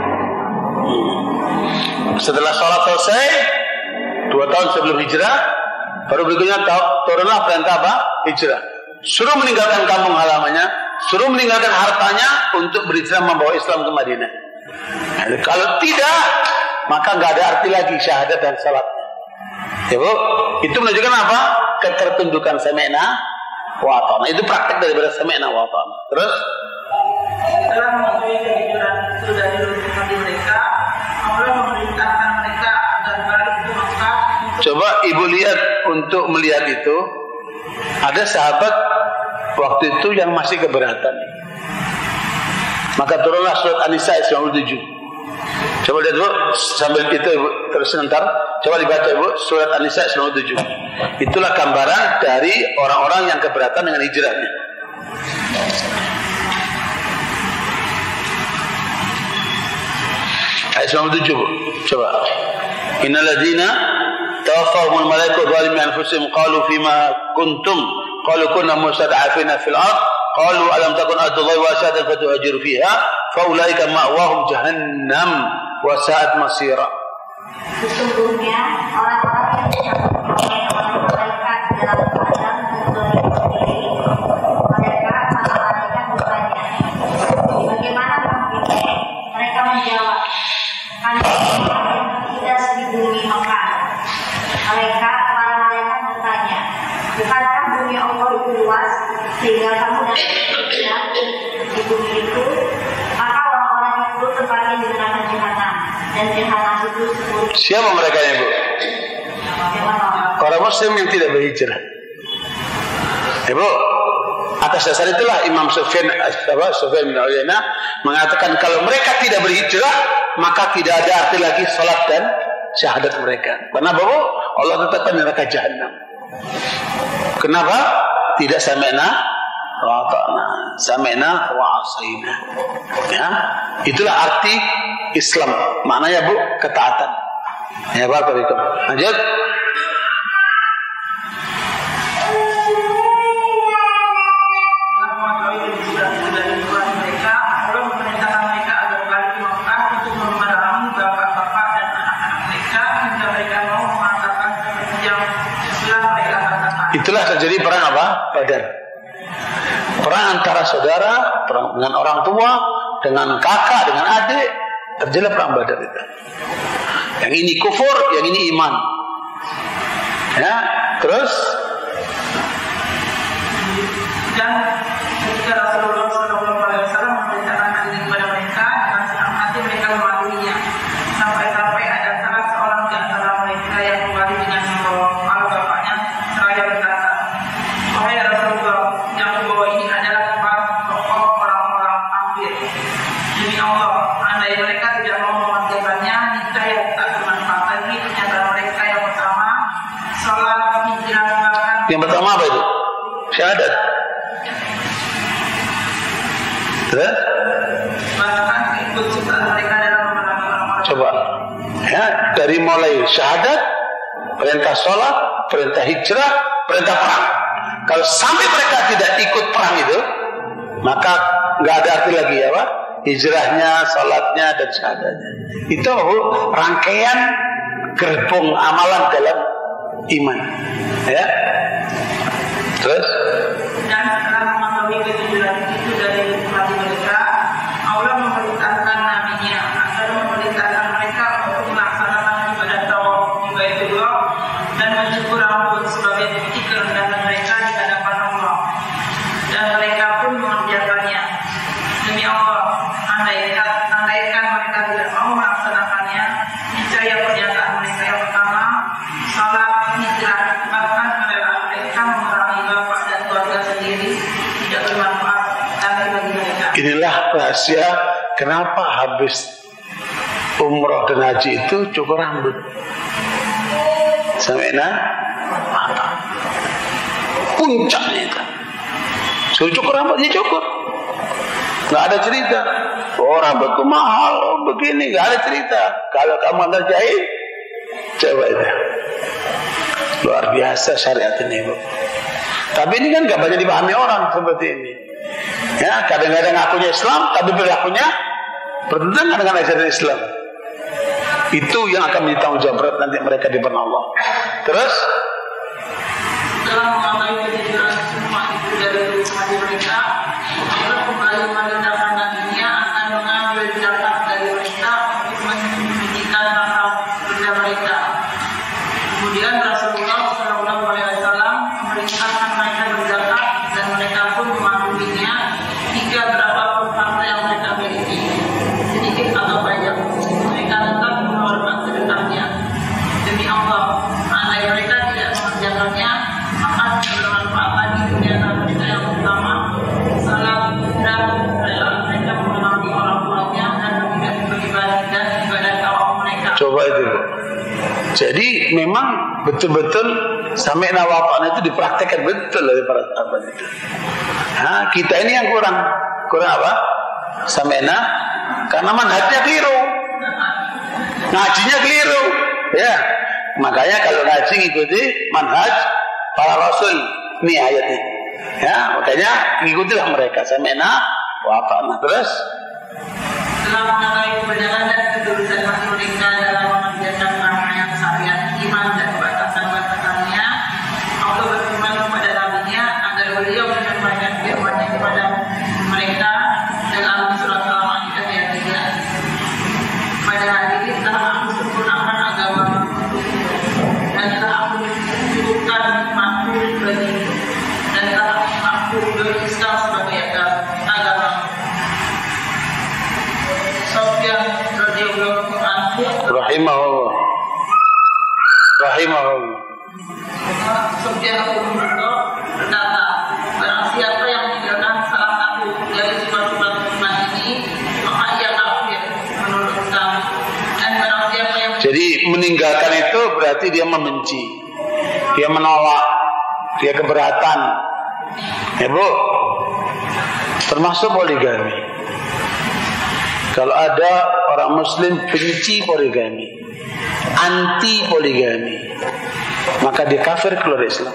setelah sholat selesai dua tahun sebelum hijrah, baru berikutnya turunlah perintah apa? Hijrah. Suruh meninggalkan kampung halamannya, suruh meninggalkan hartanya untuk berhijrah membawa Islam ke Madinah. Nah, kalau tidak, maka nggak ada arti lagi syahadat dan salatnya. Ya bu, itu menunjukkan apa? Ketertundukan sami'na wa ata'na. Itu praktek daripada sami'na wa ata'na. Terus setelah mematuhi kejujuran itu dari lubuk hati mereka, Allah memerintahkan mereka agar balik ke Makkah. Coba ibu lihat, untuk melihat itu ada sahabat waktu itu yang masih keberatan. Maka turunlah surat An-Nisa sembilan puluh tujuh. Coba lihat bu, sambil itu ibu, terus sebentar. Coba dibaca ibu, surat An-Nisa sembilan puluh tujuh. Itulah gambaran dari orang-orang yang keberatan dengan hijrahnya. Ayat sembilan puluh tujuh bu, coba. Innal ladzina tawaffahumul malaikatu zalimi anfusihim qalu fima kuntum qalu kunna mustad'afina fil ard qalu alam takun ardullahi wasi'atan fatuhajiru fiha faulaika ma'wahum jahannam wa sa'at masira. Sesungguhnya orang-orang yang oleh orang malaikat dalam keadaan menzalimi sendiri, mereka para malaikat bertanya, bagaimana mungkin? Mereka menjawab, kami tidak di bumi Mekah. Mereka para malaikat bertanya, bukankah bumi Allah itu luas sehingga kamu dapat berjalan di bumi itu? Maka orang-orang itu tempatnya digunakan jahanam, dan jahanam itu sepuluh. Siapa mereka ibu? Orang Muslim yang tidak berhijrah. Ibu, atas dasar itulah Imam Sufyan Sufyan bin Uyainah mengatakan kalau mereka tidak berhijrah maka tidak ada arti lagi salat dan syahadat mereka. Kenapa bu? Allah tetapkan neraka jahanam. Kenapa? Tidak sami'na wa ata'na, sami'na wa asayna. Ya, itulah arti Islam. Maknanya bu, ketaatan. Ya, barakallahu. Lanjut. Itulah terjadi perang apa? Badar. Perang antara saudara, perang dengan orang tua, dengan kakak, dengan adik. Terjadi perang Badar itu. Yang ini kufur, yang ini iman. Ya, terus dan ketika Rasulullah shallallahu alaihi wasallam memberitakan hal ini kepada mereka, dengan senang hati mereka mematuhinya. Sampai-sampai ada salah seorang di antara mereka yang kembali dengan membawa kepala bapaknya seraya berkata, wahai Rasulullah, yang membawa ini adalah kepala pokok orang-orang kafir. Demi Allah, andai mereka tidak mau mengerjakannya, niscaya tak bermanfaat lagi pernyataan mereka yang pertama, salat, hijrah, bahkan yang pertama apa itu? Syahadat. Terus? bahkan ikut serta mereka dalam memerangi orang-orang. Coba. Ya, dari mulai syahadat, perintah sholat, perintah hijrah, perintah perang. Kalau sampai mereka tidak ikut perang itu, maka nggak ada arti lagi ya pak. Hijrahnya, sholatnya, dan syahadatnya. Itu rangkaian gerbong amalan dalam iman. Ya. Terus? Dan setelah mematuhi kejujuran itu dari hati mereka, Allah memerintahkan nabinya agar memerintahkan mereka untuk melaksanakan ibadah tawaf di Baitullah dan mencukur rambut sebagai bukti kerendahan mereka di hadapan Allah. Dan mereka pun mengerjakannya. Demi Allah, andaikan, andaikan mereka tidak mau melaksanakannya, niscaya rahasia kenapa habis umroh dan haji itu cukur rambut sampai nah mata puncaknya itu. Suruh cukur rambutnya cukur, nggak ada cerita. Oh rambutku mahal, oh, begini, nggak ada cerita. Kalau kamu anda jahit, coba itu luar biasa syariat ini, Bu. Tapi ini kan nggak banyak dipahami orang seperti ini. Ya, kadang-kadang ngakunya Islam, tapi perilakunya bertentangan dengan ajaran Islam. Itu yang akan menjadi tanggung jawab berat nanti mereka di depan Allah. Terus setelah mengetahui kejadian semua itu dari hati mereka, Allah kembali merendahkan dirinya akan mengambil zakat dari mereka untuk mensucikan rasa benda mereka. Kemudian Rasulullah Shallallahu Alaihi Wasallam memerintahkan mereka berzakat dan mereka pun mematuhinya hingga berapapun harta yang mereka miliki, sedikit atau banyak. Mereka tetap mengeluarkan sedekahnya. Demi Allah, andai mereka tidak mengerjakannya, maka bermanfaat bagi dunia dan mereka yang utama. Salam dan rela mereka mengenali orang tuanya dan tidak beribadah dan ibadah kaum mereka. coba itu. Jadi memang betul-betul sampai nawafan itu dipraktekkan betul oleh para sahabat itu. Nah, kita ini yang kurang, kurang apa? Sampai nah, karena manhajnya keliru, ngajinya keliru, ya. Makanya kalau ngaji ikuti manhaj para rasul, ini ayatnya, ya. Makanya ikutilah mereka sampai nah, wafat. Nah, terus Setelah mengetahui kebenaran dan ketulusan hati mereka dalam mengerjakan rangkaian syariat iman dan batasan-batasannya, Allah berfirman kepada Nabi-Nya agar beliau menyampaikan firman-Nya kepada mereka dalam surat Al-Maidah ayat tiga. Pada hari ini telah aku sempurnakan agama dan telah aku cukupkan nikmatku bagimu dan telah aku beri Islam sebagai agama. Sofyan radhiyallahu anhu rahimahullah, rahimahullah. Sofyan radhiyallahu berkata, barang siapa yang meninggalkan salah satu dari sifat-sifat iman ini, maka ia kafir menurut Islam. Dan barang siapa yang Jadi meninggalkan itu berarti dia membenci, dia menolak, dia keberatan. Ya Bu, termasuk poligami. Kalau ada orang Muslim benci poligami, anti poligami, maka dia kafir keluar Islam.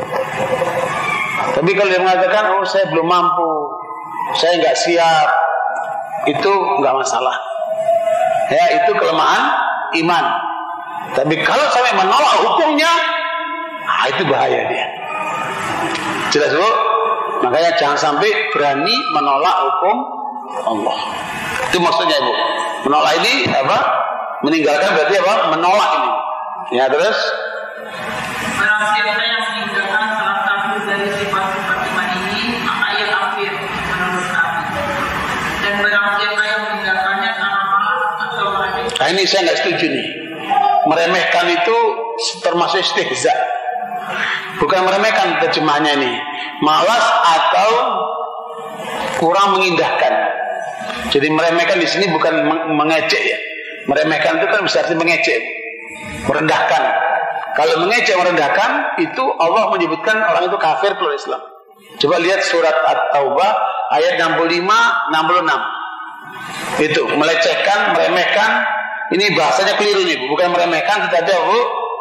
Tapi kalau dia mengatakan, oh saya belum mampu, saya nggak siap, itu nggak masalah. Ya, itu kelemahan iman. Tapi kalau sampai menolak hukumnya, ah, itu bahaya dia. Jelas Bu? Makanya jangan sampai berani menolak hukum Allah. Itu maksudnya Bu. Menolak ini apa? Meninggalkan berarti apa? Menolak ini. Ya, terus barang siapa yang meninggalkan salah satu dari sifat-sifat iman ini, maka ia kafir menurut kami. Dan barang siapa yang meninggalkannya karena malas atau meremehkan. nah ini saya nggak setuju nih. Meremehkan itu termasuk istihza. Bukan meremehkan terjemahnya nih. Malas atau kurang mengindahkan. Jadi meremehkan di sini bukan mengecek ya. Meremehkan itu kan bisa arti mengecek, merendahkan. Kalau mengecek merendahkan itu Allah menyebutkan orang itu kafir keluar Islam. Coba lihat surat At-Taubah ayat enam puluh lima enam puluh enam. Itu melecehkan, meremehkan. Ini bahasanya keliru nih, Bu. Bukan meremehkan tetapi Bu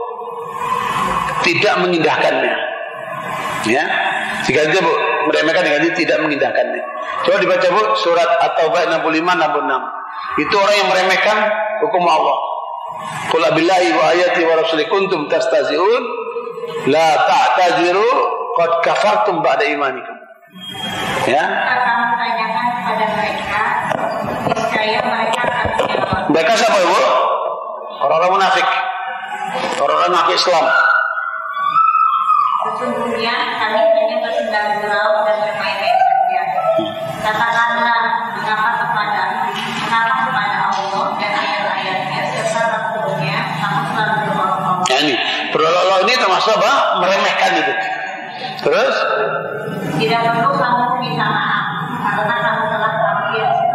tidak mengindahkannya. Ya. Jika itu Bu, meremehkan dengan tidak mengindahkannya. Coba dibaca Bu surat At-Taubah enam puluh lima enam puluh enam. Itu orang yang meremehkan hukum Allah. Qul billahi wa ayati wa rasuli kuntum tastazi'un la ta'tadziru qad kafartum ba'da imanikum. Ya. Akan menanyakan kepada mereka, niscaya mereka akan menjawab. Mereka siapa Bu? Orang-orang munafik. Orang-orang ngaku Islam. Sesungguhnya kami hanya bersendal gurau dan bermain-main saja. Katakanlah, mengapa kepada mengapa kepada Allah dan ayat-ayatnya serta Rasulnya kamu selalu berolok-olok. Ya ini berolok-olok ini termasuk apa? Meremehkan itu. Terus Tidak perlu kamu minta maaf karena kamu telah kafir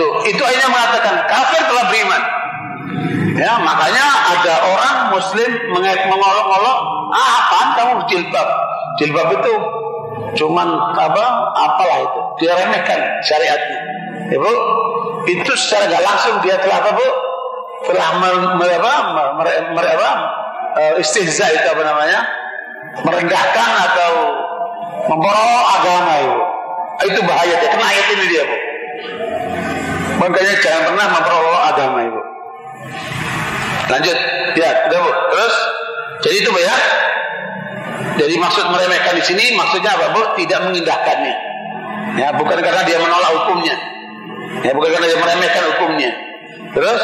Tuh, itu akhirnya mengatakan kafir telah beriman. Ya, makanya ada orang Muslim mengolok-olok, ah apaan kamu jilbab? Jilbab itu cuman apa? Apalah itu? Dia remehkan syariatnya. Ya, Bu, itu secara gak langsung dia telah apa, Bu? Telah mereba, mereba, istihza itu apa namanya? Merendahkan atau memperolok agama itu. Itu bahaya dia. Kena ayat ini dia, Bu. Makanya jangan pernah memperolok agama itu. Lanjut, ya, udah Bu. Terus, jadi itu Bu ya. Jadi maksud meremehkan di sini maksudnya apa, Bu? Tidak mengindahkannya. Ya, bukan karena dia menolak hukumnya. Ya, bukan karena dia meremehkan hukumnya. Terus,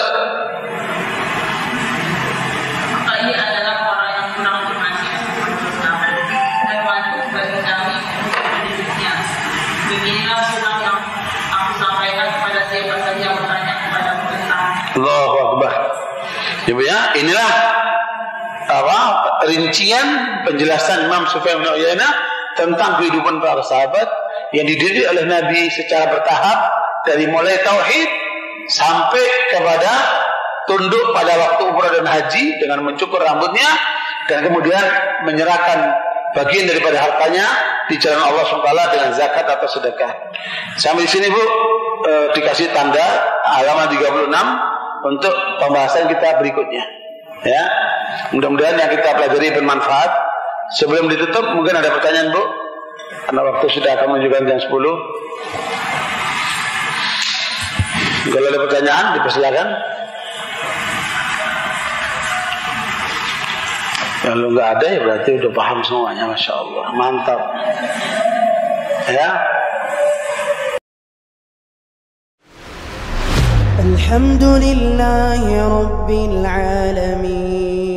maka ini adalah orang yang kurang bernasib dan wajib bagi kami untuk mendidiknya. Beginilah sunnah yang aku sampaikan kepada siapa saja yang bertanya kepada tentang. Allahu Akbar. Ya, Bu ya, inilah apa rincian penjelasan Imam Sufyan bin Uyainah tentang kehidupan para sahabat yang dididik oleh Nabi secara bertahap dari mulai tauhid sampai kepada tunduk pada waktu umrah dan haji dengan mencukur rambutnya dan kemudian menyerahkan bagian daripada hartanya di jalan Allah subhanahu wa taala dengan zakat atau sedekah. Sampai di sini Bu e, dikasih tanda halaman tiga puluh enam untuk pembahasan kita berikutnya. Ya, mudah-mudahan yang kita pelajari bermanfaat. Sebelum ditutup mungkin ada pertanyaan Bu, karena waktu sudah akan menunjukkan jam sepuluh. Kalau ada pertanyaan dipersilakan. Kalau nggak ada ya berarti udah paham semuanya. Masya Allah, mantap. Ya. الحمد لله رب العالمين